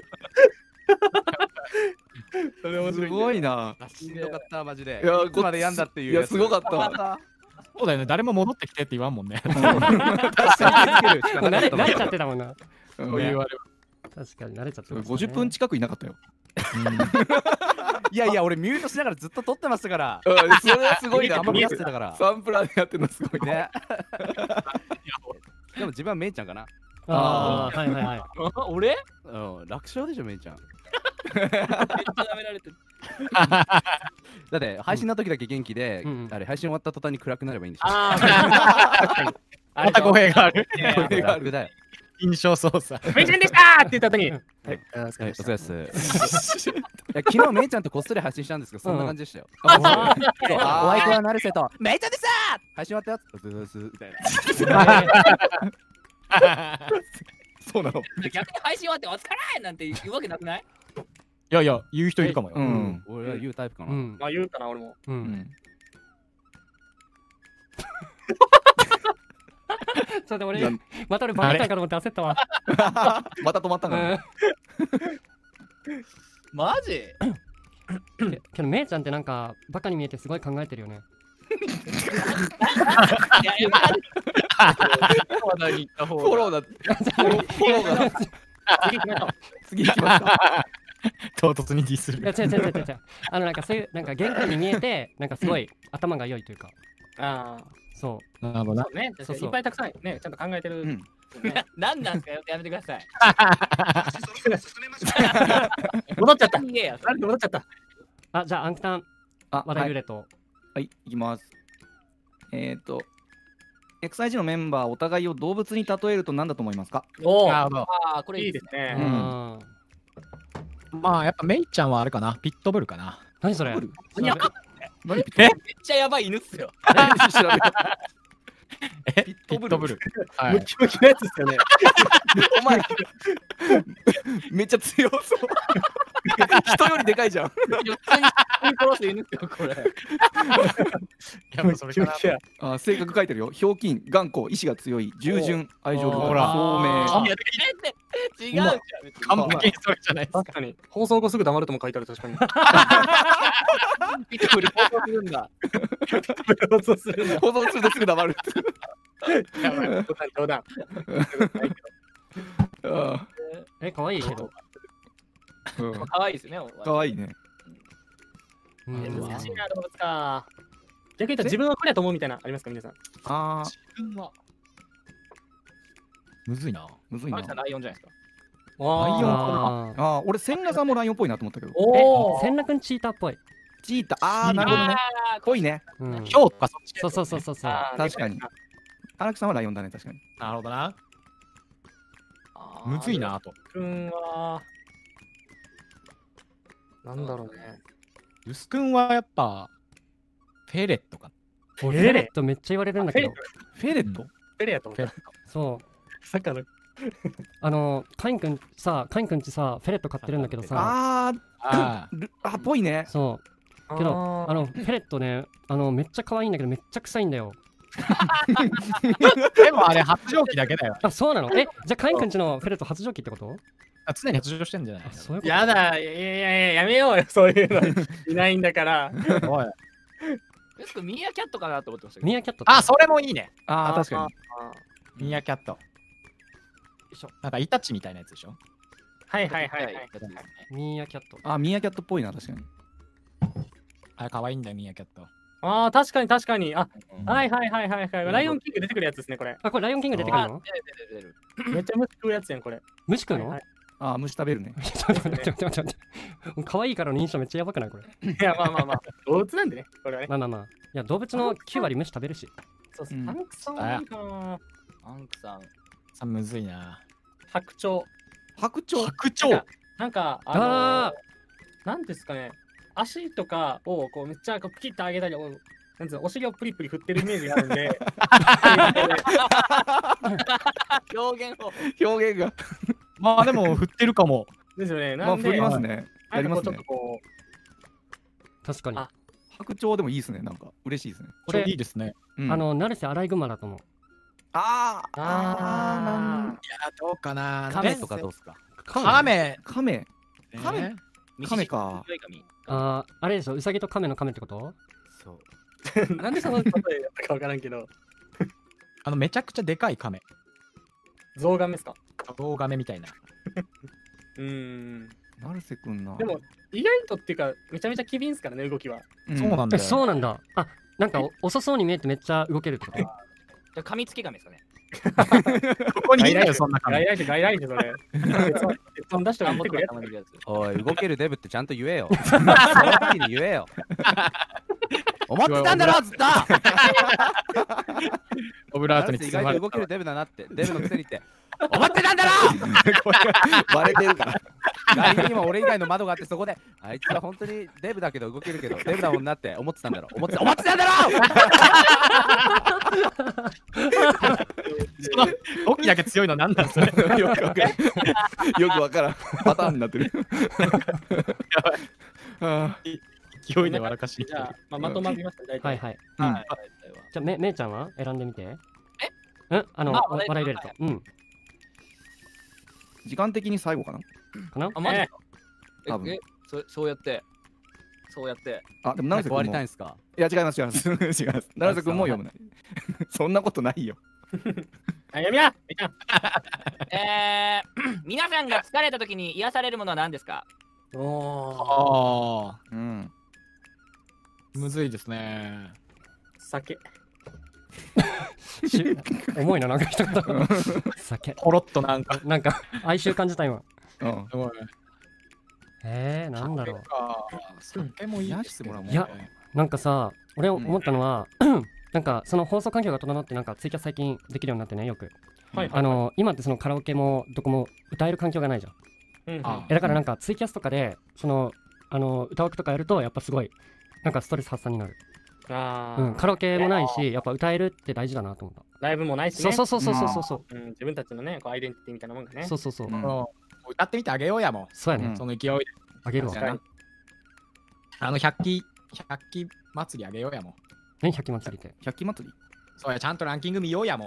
それ面
す
白い。
ごいな。
しんどかった、マジで。
いや
いつまでやんだっていう
いや、すごかったわ。
そうだよね。誰も戻ってきてって言わんもんね。
確かに気づけるしか
もう
なかったもん
慣れ慣れちゃってたもんな。
うん
そう言われる。
確かに慣れちゃってましたね
ごじゅっぷん近くいなかったよ。
いやいや、俺ミュートしながらずっと撮ってましたから。
うんそれはすごいな。
あんま見やってたから。
サンプラーでやってるのすごいね。
ね。でも自分はメイちゃんかな。
ああはいはいはい。
俺
うん、楽勝でしょ、メイちゃん。
めっちゃ舐められてる。
だって配信の時だけ元気で、
うん
あれ配信終わった途端に暗くなればいいんでしょ。
ああ、
また語弊がある。
声がある
楽だよ。
印象操作。
メイちゃんでしたって言った後に、
はい、お疲れです。いや昨日メイちゃんとこっそり配信したんですけど、そんな感じでしたよ。
あ
そうお相手は成瀬と、メイちゃんでした配信終わったよお疲れ様ですみたいな。
そうなの。
逆に配信終わってお疲れなんて言うわけなくない？
いやいや、言う人いるかもよ。
うん。
俺は言うタイプかな。
うん
まあ言うかな、俺も。
う
うんん。
ちょっと俺
いや
また俺バカかと思って焦ったわ。
また止まった
う
な。
ん
マジ？
けけどめいちゃんってなんかバカに見えてすごい考えてるよね。
いやいや、マジ話題に行った方が
フォローだ。フォローが。
次行きましょう。
次行きますか。
唐突にディスる。
いや違う違う違う違う。あのなんかそういうなんか元気に見えてなんかすごい頭が良いというか。
ああ、
そ
なるほどな。
そうね。
そうそう
いっぱいたくさんね、ちゃんと考えてる。
うん
ね
何なんすかよ、やめてください。
話そろそろ進めましょうか。
戻っちゃった。
いやいや、
なんで戻っちゃった。
う。あじゃあアンクさん
あ、
話題
はい。
ルーレット。
はい、いきます。えっと、エックスアイジー のメンバー、お互いを動物に例えると何だと思いますか？
おお、
なるほど。
ああ、これい
いいで
いですすね。
ね。
うん
あー
まあやっぱメイちゃんはあれかな。ピットブルかな。
何それ？
いや、
何ピッ
え
めっちゃやばい犬っすよ。
ト調べよ
え
ピットブル
はい。
ムキムキのやつですよね。
うお前、めっちゃ強そう。人よりでかいじゃん。
普通に殺す犬っすよ、これ。
やばいそれかな。
や。
あ、性格書いてるよ。ひょうきん、頑固、意志が強い、従順、愛情深い、
ほら
聡明。
いや、違うじゃん。
完璧にそれじゃないですか。
確かに。放送後すぐ黙るとも書いてある、確かに。
ピットブル放送するんだ。
放送するんだ。
放送するとすぐ黙る。
やばい。冗談、冗談。
あ
え可愛いけど。
ーうん
可愛いですね。
かわいいね。
うん
難しいな、動物か。逆に言ったら自分はこれやと思うみたいな、ありますか、皆さん。
あ
自分はむずいな。
ー、むずいな
マキさん。ライオンじゃないですか。
ラ
イオン
あー
あー、俺、千賀さんもライオンっぽいなと思ったけど。
おお。
千楽チーターっぽい。
チーター、あー、なるほどね。
あ
ぽいね。
うん
ヒョウとかそっち。
そうそうそうそうそう。
あー
確かに。荒木さんはライオンだね、確かに。
なるほどな。
ー
むずい。なと。
くんは。なんだろうね。
ルス君はやっぱフェレットか。
フェレットめっちゃ言われるんだけど。
フェレット
ペレやと思った。
そ
さっきの
あのカインくんさカインくんちさフェレット飼ってるんだけどさ
あー
あ
ルあぽいね。
そうけど
あー
あのフェレットねあのめっちゃ可愛いんだけどめっちゃ臭いんだよ。
でもあれ発情期だけだよ。
あそうなの。えじゃあカインくんちのフェレット発情期ってこと？
あ常に発情してんじゃない
あそういうこと。
やだ、いやいやいや、やめようよ、そういうの。いないんだから。
おい。
よくミーアキャットかなと思ってましたけど。
ミーアキャット
あ、それもいいね。
あー確かに。
ミーアキャット。
よいしょ
なんかイタチみたいなやつでしょ。
はいはいはいはい。
ミーアキャット。
あミーアキャットっぽいな確かに。
あれ可愛いんだよ、ミーアキャット。
ああ、確かに確かに。あ、
うん
はいはいはいはいはい。ライオンキング出てくるやつですね、これ。
あこれライオンキング出てくるの？
出る出る出る。
めっちゃ虫食うやつやん、これ。
虫食うの？
はいはい
あー虫食べるね。
ちょっと待ってちょっと待ってちょっと待って可愛いからの印象めっちゃやばくないこれ？
いや、まあまあまあ。動物なんでね、これはね。
まあまあまあいや動物のきゅう割虫食べるし。
そうそうう。
ん
タンクさんはいいかな。
アンクさん。
さむずいな。
白鳥。
白鳥。
白鳥。
なんか、あのー
あ、
なんですかね。足とかをこうめっちゃこうピキッと上げたり、おなんつうのお尻をプリプリ振ってるイメージがあるんで。
表現を。
表現が。
まあでも振ってるかも。
ですよね。
ま
なんで、
あ振りますね。やりますね
なんかこうちょっと。こ
確かに。
あ
あ
白鳥でもいいですねなんか嬉しいですね。
これ
いいですね。
うん
の成瀬アライグマだと思う。
あー
あ
いや、どうかな。
カメとかどうすか？
カメ。
カメカメ
ね
カメか。
あーあれでしょウサギとカメのカメってこと？
そう。
ーなんでその例えやったかわからんけど、
あのめちゃくちゃでかいカメ。
象眼ですか？
大ガメみたいな。
うーん。
成瀬くんな。
でも、意外とっていうか、めちゃめちゃ機敏ですからね、動きは。
うん、
え
そうなんだよ。
そうなんだ。あなんかお遅そうに見えてめっちゃ動けるってこと？
じゃあ、噛みつきガメですかね。
ここにいるよ、そんなカメ。
外来種、外来種、それ。鉄音鉄音出して
あ、もっと
持ってくるやつ
たまにいるやつ。
おい、動けるデブってちゃんと言えよ。その時に言えよ。思ってたんだろ、ずっと。
オブラートに
意
包まれた
外と動けるデブだなって、デブのくせにって。思ってたんだろ。
バレてるから。
外にも俺以外の窓があって、そこで、あいつは本当にデブだけど動けるけど、デブだもんなって思ってたんだろ。思って思ってたんだろ。
その動きだけ強いのなんなんそれ。
よくわからん。よくわからん。パターンになってる。あ
勢いで笑かしい。
じゃあ、まあ、まとまりました、大体。
はいはい。
ーうん
はい
じゃあめめいちゃんは選んでみて。え？んあの
あ
笑い入れると。うん。
時間的に最後かな。
かな？
あ、マジですか
多分
え、えそそうやって、そうやって。
あでも成瀬くんも。
なんか終わりたいん
い
すか？
や違います違います違います。成瀬くんも読むない。そんなことないよ。
あ、やみやみちゃん。
えー、皆さんが疲れた時に癒されるものは何ですか？
おー、
ああ、
うん。
むずいですね。
酒。
し重いななんか一言。酒。
ポロッとなんか。
なんか哀愁感じた今。
うん。
すごい。
えー、なんだろう。
酒もいいですけどね。
いやなんかさ、俺思ったのは、なんかその放送環境が整ってなんかツイキャス最近できるようになってねよく。
はい。
あの今ってそのカラオケもどこも歌える環境がないじゃん。
うんうん、
あ
えだからなんかツイキャスとかでそのあの歌枠とかやるとやっぱすごいなんかストレス発散になる。
あー、
うん、カラオケもないしやっぱ歌えるって大事だなと思った。
ライブもないしね。
そうそうそうそうそうそう。
うん、自分たちのね、こうアイデンティティみたいなもんがね。
そうそうそう。
うん
もう歌ってみてあげようやも
そうやね
うん。
う。その勢いで。
あげるわ。
確かにあの百鬼、百鬼祭りあげようやもう。
何百鬼祭りって。
百鬼祭り。
そうや、ちゃんとランキング見ようやも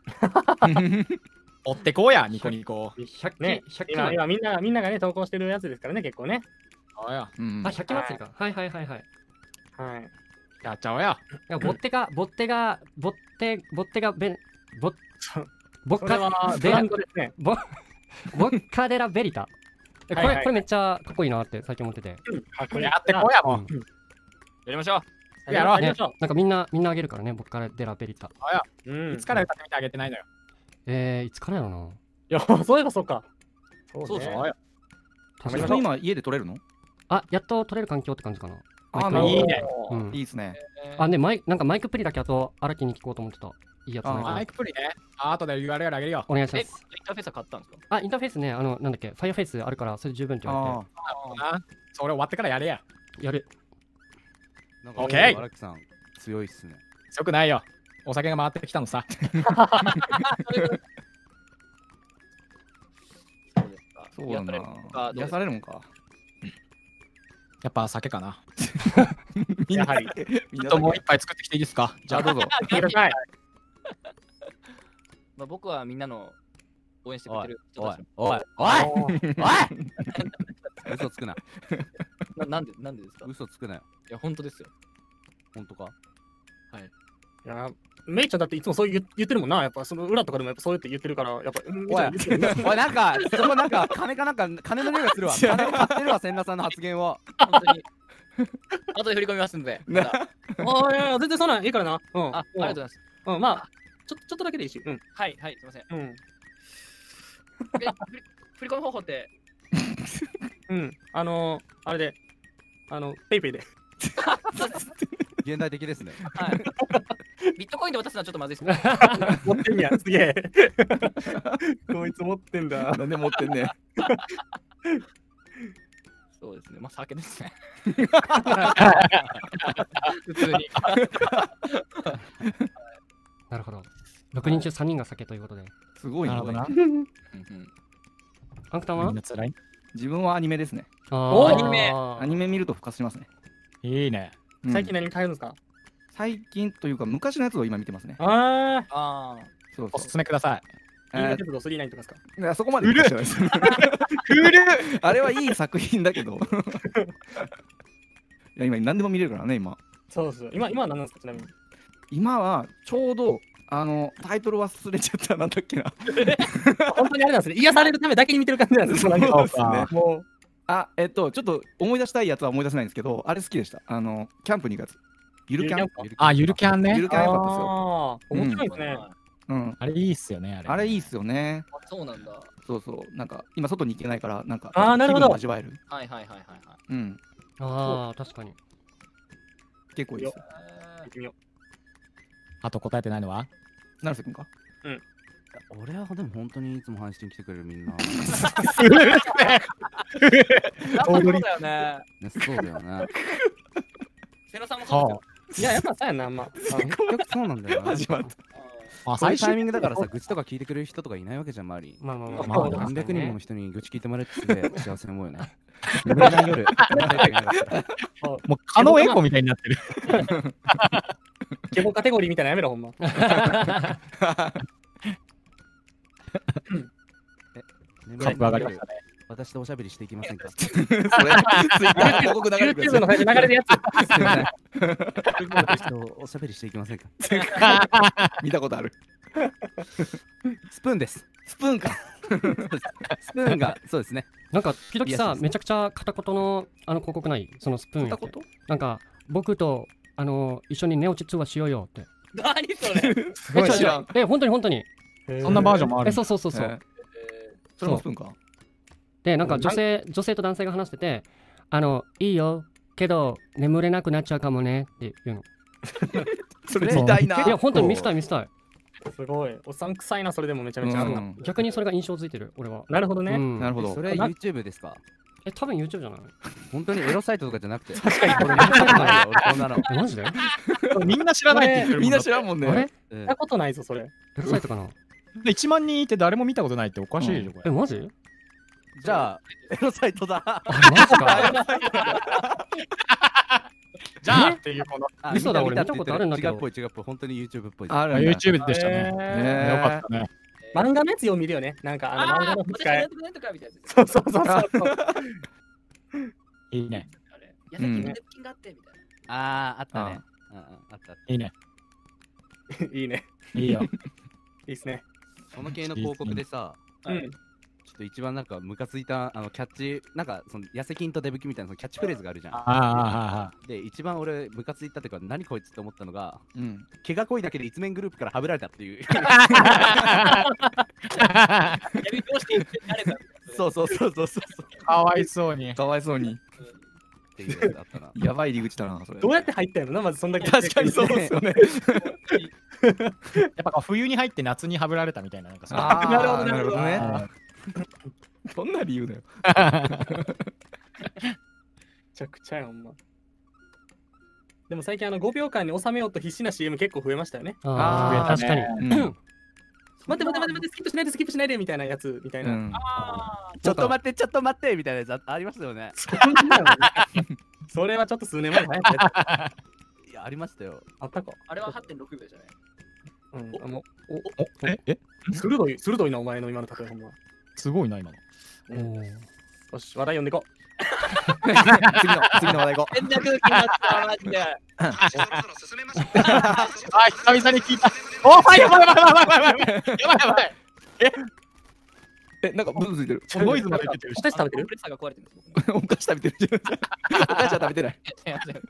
う。追ってこうや、ニコニコ。
百
ね
鬼、百
今、
鬼。
今みんな、みんながね、投稿してるやつですからね、結構ね。
そうや、
うん
あ、百鬼祭りか。はいはいはいはい。
はい。
やっちゃおうや。
いやボッテが、ボッテが、ボッテ、ボッテがベ、ボッ、ボッ
これは
カ、デラ
ブラン、ドですね。
ボ、ボッカデラベリタ。えこれ、
はいはい
これめっちゃかっこいいなって最近思ってて。
あ、こ
やってこうやもう。
やりましょう。
やろう
やりましょ
なんかみんな、みんなあげるからね、ボッカデラベリタ。
う。うん。
いつから歌ってみてあげてないのよ。
えー、いつからやろな。
いや、そういえばそうか。そうね
そうそう。
や。
確かに。
それ今家で撮れるの？
あ、やっと撮れる環境って感じかな。
あ
マイク
いいね。
うん
いいですね。
あ、ね、マイなんかマイクプリだけあと荒木に聞こうと思ってた。いいやつないか
あ
マ
な
イクプリね。あ後で ユーアールエル あげるよ。
え、イン
お願いします。
ターフェースは買ったんですか？
あ、インターフェースね、あの、なんだっけ、ファイアフェイスあるから、それで十分って言わ
あ
なそれ終わってからやれや。
れて。やる。
なんか
オッケー
荒木さん、強いっすね。
強くないよ。お酒が回ってきたのさ。
そうだな
癒されるのかどうです
癒されるのか。
やっぱ酒かな。
みんな
やはり
みんな
ちょっともう一杯作ってきていいですか？
じゃあどうぞ。
ください。
まあ僕はみんなの応援してくれてる人
おい
たち
おいおいおい嘘つくな
ななんでなんでですか？い
嘘つくなよ。
や本当ですよ。
本当か？
いや、メイちゃんだっていつもそう言言ってるもんな。やっぱその裏とかでもやっぱそうやって言ってるから、やっぱ、うんメイちゃん言ってるよな
おいなんかそこなんか金かなんか金の匂いがするわ。金を買ってるわ千田さんの発言を。
本当に。後で振り込みますんで。また
あいやいや全然そんなんいいからな。うん。
あ、ありがとうございます。
うん、まあ、ちょちょっとだけでいいし。うん。
はいはい、すみません。
うん。
え振り振り込み方法って、
うん。あのー、あれで、あの、ペイペイで。
現代的ですね。
はい。ビットコインで渡すのはちょっとまずいですね。
持ってんや、すげえ。こいつ持ってんだ。
なんで持ってんねん。
そうですね。まあ酒ですね。普通に。
なるほど。ろくにん中さんにんが酒ということで。
すごいな
なるほどな。
うんうん
アンクタンは
みんな辛い。
自分はアニメですね。
お
ー
アニメ
アニメ見ると復活しますね。
いいね。
うん
最近何買えるんですか？
最近というか昔のやつを今見てますね。
ああ、
あ
そうそう
おすすめください。
えー
銀河鉄道スリーナインとかですか？
いやそこまで言ってないです。あれはいい作品だけど。いや今何でも見れるからね今。
そうそう。今、今は何なんですかちなみに。
今はちょうどあのタイトル忘れちゃったなんだっけな。
本当にあれなんですね。癒されるためだけに見てる感じなんですよ。なんか
そうですね。
も
あえっとちょっと思い出したいやつは思い出せないんですけど、あれ好きでした。あのキャンプに行くやつ。ゆるキャン。
あ、ゆるキャンね
ゆる。キャン良かったですよ。
ああ、面白いですね。
うん。
あれいいっすよね、あれ。
あれいいっすよね。
あ、そうなんだ。
そうそう。なんか今外に行けないからなんか
あーなるほど
気分を味わえる。
はいはいはいはいはい。
うん。
ああ、確かに。
結構いいですよ。
え
行ってみよ
あと答えてないのは
成瀬くんか。
俺はでも本当にいつも配信来てくれるみんな。
ーそうだよね。
ねそうだよね。
瀬野さんもそう
は
ですよ。
う。いや、やっぱそうやんな、あんま。
結局そうなんだよな。
始まった。
あ。あ、
そういうタイ
最初
ミングだからさ、愚痴とか聞いてくれる人とかいないわけじゃん、周り。
まあまあまあ、
まあ
まあ、
何百人もの
ね。
人に愚痴聞いてもらえてすげえ幸せに思うよね。眠れない夜。
もう、カノエコみたいになってる。
ケボカテゴリーみたいなのやめろ、ほんま。
カップ上がりましたね。
私とおしゃべりしていきませんか？
それツイッター広告流れてくる
YouTube の最初流れるやつ。
すいません。私とおしゃべりしていきませんか？
見たことある。
スプーンです。
スプーンか。
スプーンが、そうですね。
なんか、時々さ、
いやそうそう
めちゃくちゃ片言のあの広告ないそのスプーンやって。
片言
なんか、僕とあの一緒に寝落ち通話しようよって。
何それ。
すごい知らん。
え、本当に本当に。
そんなバージョンもある
え、。そうそうそうそう。
えーそれもスプーンか。
で、なんか女性、女性と男性が話してて、あの、いいよ、けど眠れなくなっちゃうかもねって言うの。
それ見たいな。
いや、本当に見せたい見せたい。
すごい。おっさん臭いな、それでもめちゃめちゃあるな。
うん
逆にそれが印象づいてる、俺は。
なるほどね。
うん
なるほど
そ。れ YouTube ですか？
え、多分 YouTube じゃない
本当にエロサイトとかじゃなくて。確かにこれ見たことないよ、俺こんなの。
え、マジで
みんな知らないって言ってるもん。
みんな知らんもんね。
あれ
うん
見たことないぞ、それ。
エロサイトかな
でいちまん人いて誰も見たことないっておかしいでしょ、こ
え、
れ。
マジ
じゃあ、エロサイトだ。
あ、マジか。
じゃあっていうこの
あ
嘘だ俺
見たって言って
見たことあるんだけど
違うっぽい違うっぽい、本当に YouTube っぽい。
あるんだ。
YouTube でしたね。
へ
よ
ー
かったね。
漫画のやつよう見るよね。なんか、あの漫
ああ、
画の吹き替え
私はやっ。てくれんとかみたいなやつ。
そうそうそうそう。
いいね。
あれ。矢崎に金があってみたいな。
あー、あったね。うんうん、あったあった。
いいね。
いいね。
いいよ。
いいっすね。
その系の広告でさ、
うん。
ちょっと一番なんかムカついたあのキャッチ、なんかその痩せ菌とデブキみたいなそのキャッチフレーズがあるじゃん。
ああ、
で、一番俺ムカついたっていうか、何こいつって思ったのが、
うん。
毛が濃いだけで一面グループからはぶられたっていう。
やり通して言って慣れたみたいな。
そうそうそうそうそう。
かわいそうに。
かわいそうに。
っていうやつあったな。
やばい入り口だな、それ。
どうやって入ったんやろな、まずそんだけ。
確かにそうですよね。
やっぱこう冬に入って夏にはぶられたみたいな。なんかそう
あー
なるほど
なるほどね。
あ
どんな理由だよ。
めちゃくちゃやほんま。でも最近あのごびょうかんに収めようと必死な シーエム 結構増えましたよね。
あー、確かに。
うん。
待って待って待って待って、スキップしないでスキップしないでみたいなやつみたいな。
うん。
あ
ちょっと待って、ちょっと待ってみたいなやつあありましたよね。
それはちょっと数年前に流行ったやつ
いや、ありましたよ。
あったか。
あれは はってんろくびょうじゃない
うん、あの、
おええ
お、鋭い、鋭いな、お前の今の例えほんま。
すごいな、今の。
おー
よし、話題読んでいこ
次の次の話題行こ
変な空気になったマジで。
話そろそろ進めましょう。
あ、久々に聞いた。おー、やばいやばいやばいやばいやばいやばいやばい。
う。え、なんかブーついてる。
ノイズまで出てる
う。お菓子食べてる
コンプレッサーが壊れてるんです僕
お菓子食べてるじゃん。お菓子は食べてない。
すいません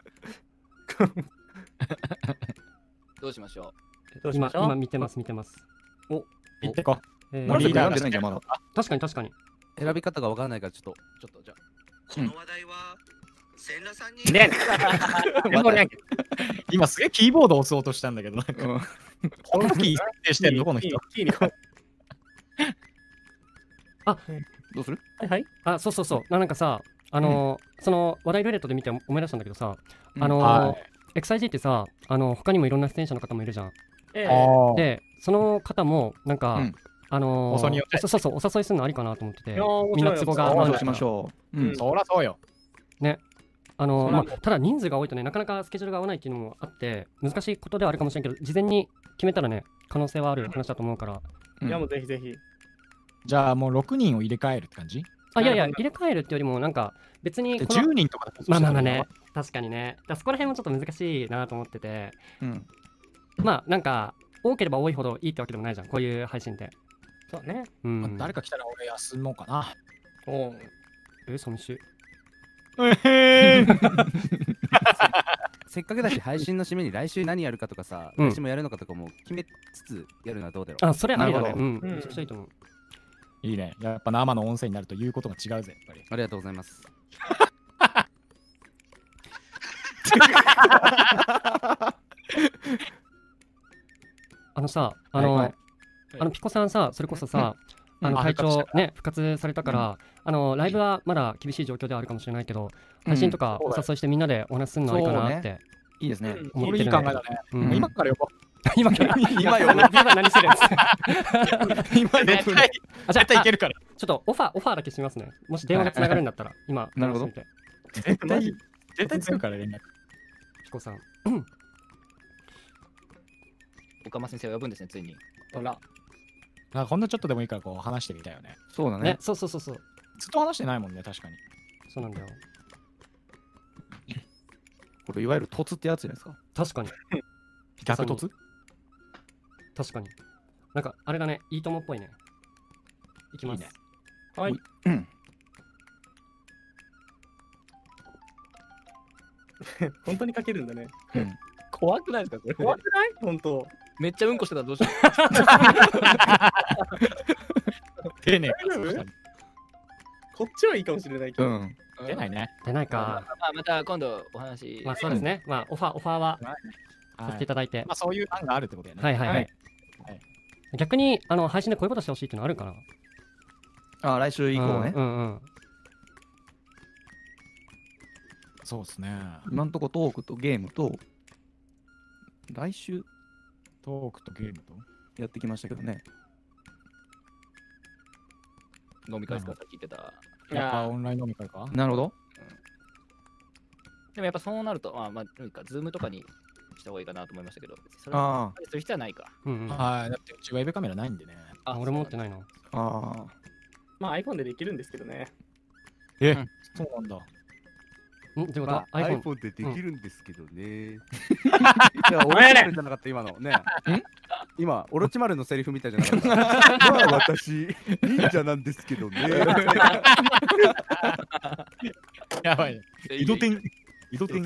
どうしましょ
今
どうしましょう
今見てます見てます。
行ってこ。
えー
マジで
リーダー
選んでないじゃん、まだ。
確かに確かに。
選び方がわからないから、ちょっと、ちょっと、じゃあ。
この話題は千羅さんに。
ねえ、もうね、
今すげえキーボード押そうとしたんだけど、なんか、
うん
このキー設定してんのこの人。
キーにこう
どうする？
はいはい。
あ、そうそうそう。ななんかさ、あのーその話題ルーレットで見て思い出したんだけどさ、
うん
あのー
はい。
エックスアイジー ってさ、あの他にもいろんな出演者の方もいるじゃん。
ええ、
あー
で、その方もなんか、
うん
あのー
放送によって
そうそうそう、お誘いするのありかなと思ってて
いやー、も
みん
ちろん
な都合が
よ
合わない
そうしましょう。うん。
そらそうよ。
あのー
そら
まあ、ただ人数が多いとね、なかなかスケジュールが合わないっていうのもあって、難しいことではあるかもしれんけど、事前に決めたらね、可能性はある話だと思うから、
うん
いやもうぜひぜひ。
じゃあもうろくにんを入れ替えるって感じ
あ、いやいや、
なるほ
入れ替えるってよりも、なんか別に
で
この
じゅうにんとかだと
まあまあまあね、確かにね。だからそこら辺もちょっと難しいなと思ってて、
うん。
まあなんか、多ければ多いほどいいってわけでもないじゃん、こういう配信って。
そうね。
うん。
誰か来たら俺休もうかな。
おう
え、寂しい。
せっかくだし、配信の締めに来週何やるかとかさ、
うん
来週もやるのかとかも決めつつやるのはどうだろう。
あ、それありだね。
なるほ
うん。
ど
めちゃくちゃいいと思う。
いいね。やっぱ生の音声になると言うことが違うぜ、やっぱり。
ありがとうございます。
あのさ、あの、
はいはい
あのピコさんさ、それこそさ、
うん
あの
あ
体調
復活した
ね、復活されたから、あのライブはまだ厳しい状況ではあるかもしれないけど、配信とかお
そうだよ
誘いしてみんなでお話しするのありかなって
いいですね。
うん
これいい
思ってるんで
考えだね。
うん
今から呼ぼう。
今から
今よ。
今何してるんですか
今
絶対、
あ、じゃあ
絶対いけるから。
ちょっとオファー、オファーだけしてみますね。もし電話がつながるんだったら、今、
なるほど
話してみて
絶対、絶対つくから連絡。
ピコさん。
岡間先生を呼ぶんですね、ついに。
ほら。
なんかほんのちょっとでもいいからこう話してみたいよね。
ね
そうだね。、
そうそうそうそう。
ずっと話してないもんね、確かに。
そうなんだよ。
これいわゆる凸ってやつじゃないですか。
確かに、
逆突
確かに。なんか、あれだね、いいともっぽいね。いきます。
いいね
はい。
うん。
本当にかけるんだね。
うん。
怖くないですかこれ。
怖くない本当。
めっちゃうんこしてたらどうしよ
丁寧か
大丈夫
そしたら
こっちはいいかもしれないけど。
うん。
う。
出ないね。
出ないか。
まあ、また今度お話。
まあそうですね。まあオファー、オファーはさせていただいて。
まあそういう案があるってことだよね。
はいはいはい。
はい
逆に、あの、配信でこういうことしてほしいっていうのあるかな
あ、来週以降ね
う。んうんうん。
そうですね。
今んとこトークとゲームと、来週
トークとゲームと。
やってきましたけどね。
飲み会ですかさっき言ってた。
いや
やっぱオンライン飲み会か
なるほど。
でもやっぱそうなると、まあまあ、なんか、ズームとかにした方がいいかなと思いましたけど、それ
あ
する必要はないか。
うんうん。
はい。だってうちウェブカメラないんでね。
あ、俺も持ってないな。
あ。ああ。
まあ iPhone でできるんですけどね。
え
うん
そうなんだ。
んってことは
まあ
iPhone。
iPhone でできるんですけどね。いや、
お前ね
オロチマルじゃなかった今のね。今、オロチマルのセリフみたいじゃなかった。まあ私、忍者なんですけどね。
やばい。井戸店。井戸店。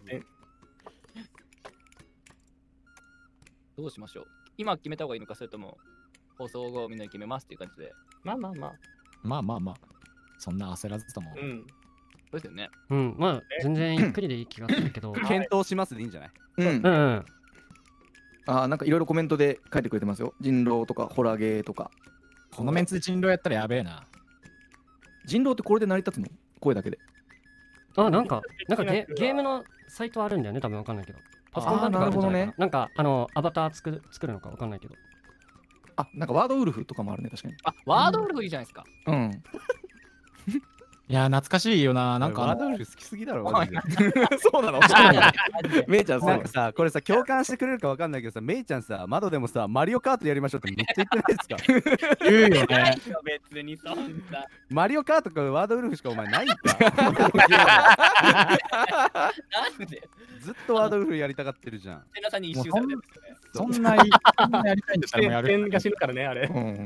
どうしましょう今決めた方がいいのか、それとも放送後みんなで決めますっていう感じで。
まあまあまあ。
まあまあまあ。そんな焦らずとも。
うん。
そうですよね。
うん、まあ全然ゆっくりでいい気がするけど。
検討しますでいいんじゃない
うん
う。んうん。
ああ、なんかいろいろコメントで書いてくれてますよ。人狼とかホラゲーとか。
このメンツで人狼やったらやべえな。
人狼ってこれで成り立つの？声だけで。
あ、なんか、なんかゲゲームのサイトあるんだよね、多分わかんないけど。パソコン版とかあるんじゃないか
あーなるほどね
なんか、あの、アバター作る作るのかわかんないけど。
あ、なんかワードウルフとかもあるね、確かに。
あ、ワードウルフいいじゃないですか。
うん。
いや、懐かしいよな。なんかあの、
ワードウルフ好きすぎだろ、マジで。
そうなのめいちゃんそう
なんかさ、これさ、共感してくれるかわかんないけどさ、めいちゃんさ、窓でもさ、マリオカートやりましょうってめっちゃ言ってないですか。
言うよね。
別にそんな。
マリオカートかワードウルフしかお前ないんか。
なんで
ずっとワードウルフやりたがってるじゃん。
テナさんに一周されてるんですよね。
そんなにそんなやりたいんだったらもうやる。
点が死ぬからね、あれ。
うん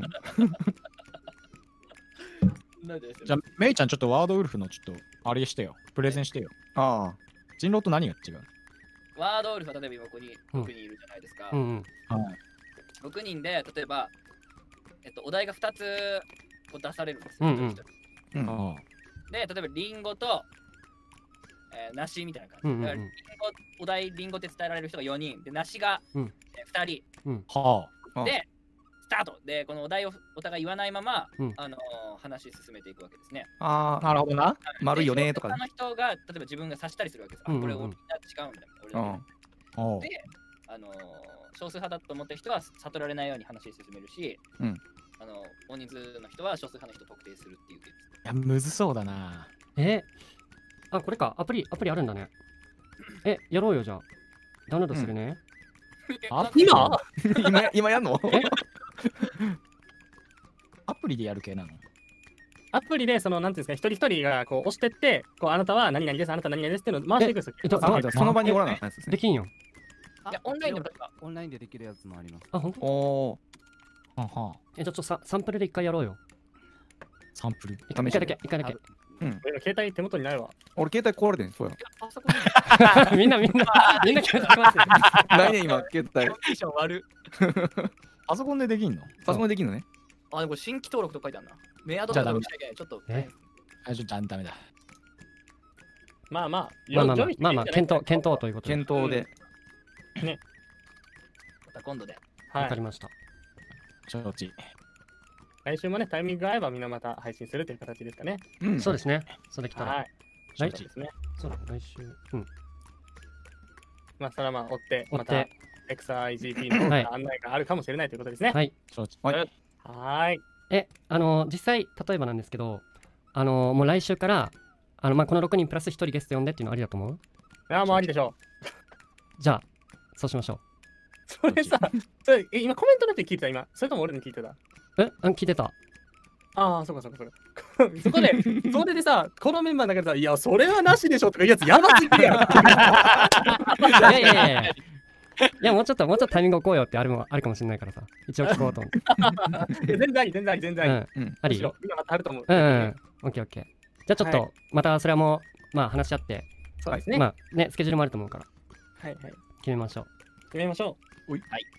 なんでですよ
じゃあ、メイちゃんちょっとワードウルフのちょっとあれしてよ。プレゼンしてよ。
あ
人狼と何が違う？
ワードウルフは例えば今ここに
うん
ろくにんいるじゃないですか。
うんうん
はい。
ろくにんで例えば、えっと、お題がふたつこう出されるんですよ。
うんうん
一人一
あうん
あ
人で、例えばリンゴと、えー、梨みたいな感じ。
うんうんうん
だからリンゴお題リンゴって伝えられる人がよにんで、梨が、
うん
えーふたり
あ。は
あ
で、スタートで、このお題をお互い言わないまま、
うん
あのー話進めていくわけですね。
あ
あ。なるほどな。
丸いよねとかね
他の人が、例えば自分が指したりするわけです。あ
うんうんうん
これ俺みんな違うんだよ。俺
うん
だけ
おう
で、あのー少数派だと思った人は悟られないように話進めるし、
うん
あの大人数の人は少数派の人を特定するっていうゲームです。
いや、むずそうだな。
えあ、これか。アプリ、アプリあるんだね。え、やろうよ、じゃあ。ダウンロードするね。
あ
今
今今やんの
アプリでやる系なの？
アプリで、その、なんていうんですか、一人一人がこう押してって、こう、あなたは何々です、あなたは何々ですっていうのを回していくんですよ。
えっと
あその場におらなあかんやつですね
できんよ。
いやオンラインでも
オンラインでできるやつもあります。
あ、ほんと
お
はんはん。
え、じゃあちょっとさサンプルで一回やろうよ。
サンプル。
一回一回だけ、一回だけ。
今携帯手元にないわ。
俺携帯壊れてんそうや
パソコン
みんなみんな、みんな携帯壊れてる。
ないね今携帯
テンション悪
パソコンでできんの？
パソコンできんのね
あ、でもこれ新規登録とか書いてあるな。メアド
じゃあ
登録しなきゃいけない。ちょっと。
え
あ、ちょっとダメだ。
まあまあ、
まあまあまあ
用意して
まあまあ、
いいんじゃない
検討、検討ということで。
検討で
また今度で。
はい。
わかりました。
承知。
来週もね、タイミングが合えばみんなまた配信するという形ですかね。
うん
そうですね。そうできたら。
はい。
来
そうですね。
そうだ、来週。うん。
まあ、それはまあ、追って、また
追って、
エックスアイジーティー
はい
の案内があるかもしれないということですね。
はい。
承知。
はい
はーい。
え、あの、実際、例えばなんですけど、あの、もう来週から、あの、まあ、このろくにんプラスひとりゲスト呼んでっていうのありだと思う？
いや、もうありでしょ
じゃあ、そうしましょ
う。それさ、それえ今コメントだって聞いてた今。それとも俺に聞いてた
う。え、あ聞いてた。
ああ、そうかそうかそうか。そこで、それでさ、このメンバーの中でさ、いや、それはなしでしょとかいうやつやばすぎるやん。
いやいやいやいや。いや、もうちょっと、もうちょっとタイミング置こうよってあるもあるかもしれないからさ。一応聞こうと思って。
いや全然あり、全然あり、全然あり。
うん。
うん
あり
むしろ今またあると思う。
うんうん。オッケーオッケー。じゃあちょっ
は
と、またそれはもう、まあ話し合って、
そうですね。
まあね、スケジュールもあると思うから、
はいはい。
決めましょう。
決めましょ
こ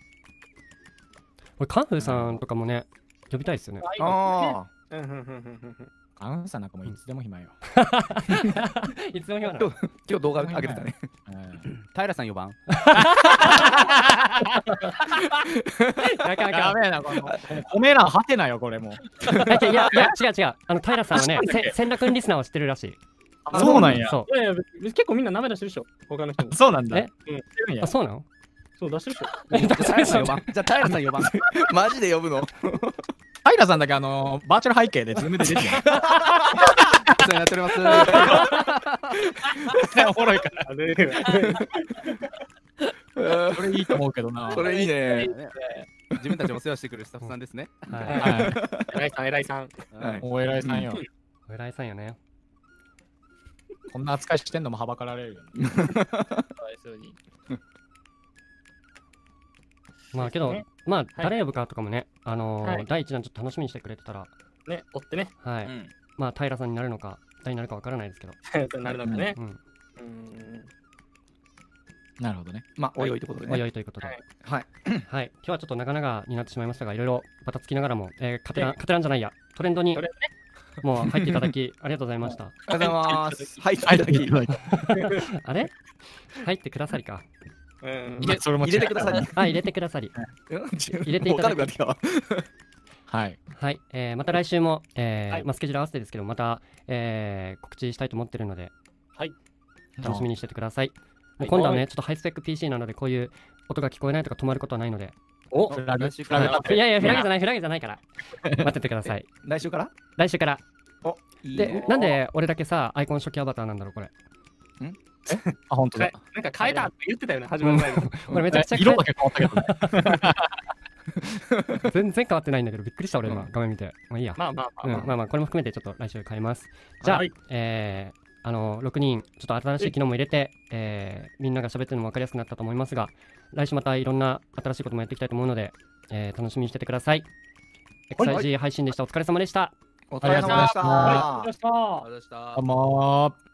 れ、カンフーさんとかもね、呼びたいですよね。
う。
あ
うんうんうんうんうんうん。
カウンさんなんかもういつでも暇よ。
いつも暇なの
今日今日動画上げてたね
うん
平さんよばん。
なかなか。
やべえな、この。褒めな、はてなよ、これもう。
いやいや、いや違う違う。あの、平さんはね、せ千田君リスナーを知ってるらしい。
そうなんや。
そ
いやいや、結構みんな名前出してるでしょ。他の人も。
そうなんだ。
え
うん
う。あ、そうなの？
そう、出してるでしょ。
平さんよばん。じゃあ平さんよばん。
マジで呼ぶの
平さんだけあのバーチャル背景でズームで出てる。
お世話になっております。
おもろいか
あで
ら。それいいと思うけどな。
それいいね
自分たちお世話してくるスタッフさんですね。
は
は
偉いさん、偉いさん。
はい
い。お偉いさんよ。
い。お偉いさんよね。
こんな扱いしてんのもはばかられるよね。
かわいそうに。
まあけど
ね、
まあ誰呼ぶかとかもね、あの
はい
ー第一弾ちょっと楽しみにしてくれてたら、
ね、追ってね。
はい。
うん。
まあ平さんになるのか、誰になるかわからないですけど。
なるのかね。
うん。
うん。
なるほどね。
まあおいおいってことで
おい
ね
おいということで。
はい
はい
はい。今日はちょっと長々になってしまいましたが、いろいろバタつきながらも、えー、カテラン、カテランじゃないや、トレンドに
トレン
もう入っていただき、ありがとうございました。
ありがとうございますはい
はい、
いただき
あれ入ってくださりか。
うん。
まあそれも
入れてくださいね
あ、入れてくださり。
入
れていただき
はい。
はい。えー、また来週も、えー
はい
まあ、スケジュール合わせてですけど、また、えー、告知したいと思ってるので、
はい。
楽しみにしててください。も
はい
う今度はね、ちょっとハイスペック ピーシー なので、こういう音が聞こえないとか止まることはないので、
お
来
フラグ、
週から
フラグ
いやいや、フラグじゃない、フラグじゃないから。待っててください。
来週から
来週から、
いい
で
ね
なんで俺だけさアイコン初期アバターなんだろうこれ。
あ、本当だ。
なんか変えたって言ってたよね、始まる前に。
これめちゃくちゃ
色だけ変わったけどね。
全然変わってないんだけどびっくりした俺今画面見て。まあいいや。
まあまあまあまあ。
うん、まあまあこれも含めてちょっと来週変えます。じゃあ、
はい
えー、あのろくにんちょっと新しい機能も入れて、えー、みんなが喋ってるのも分かりやすくなったと思いますが、来週またいろんな新しいこともやっていきたいと思うので、えー、楽しみにしててください。エクサイジー 配信でした。お疲れ様でした。
お疲れ様でした。
はい、ありがとうございました。
ありがとうございました
どうもー。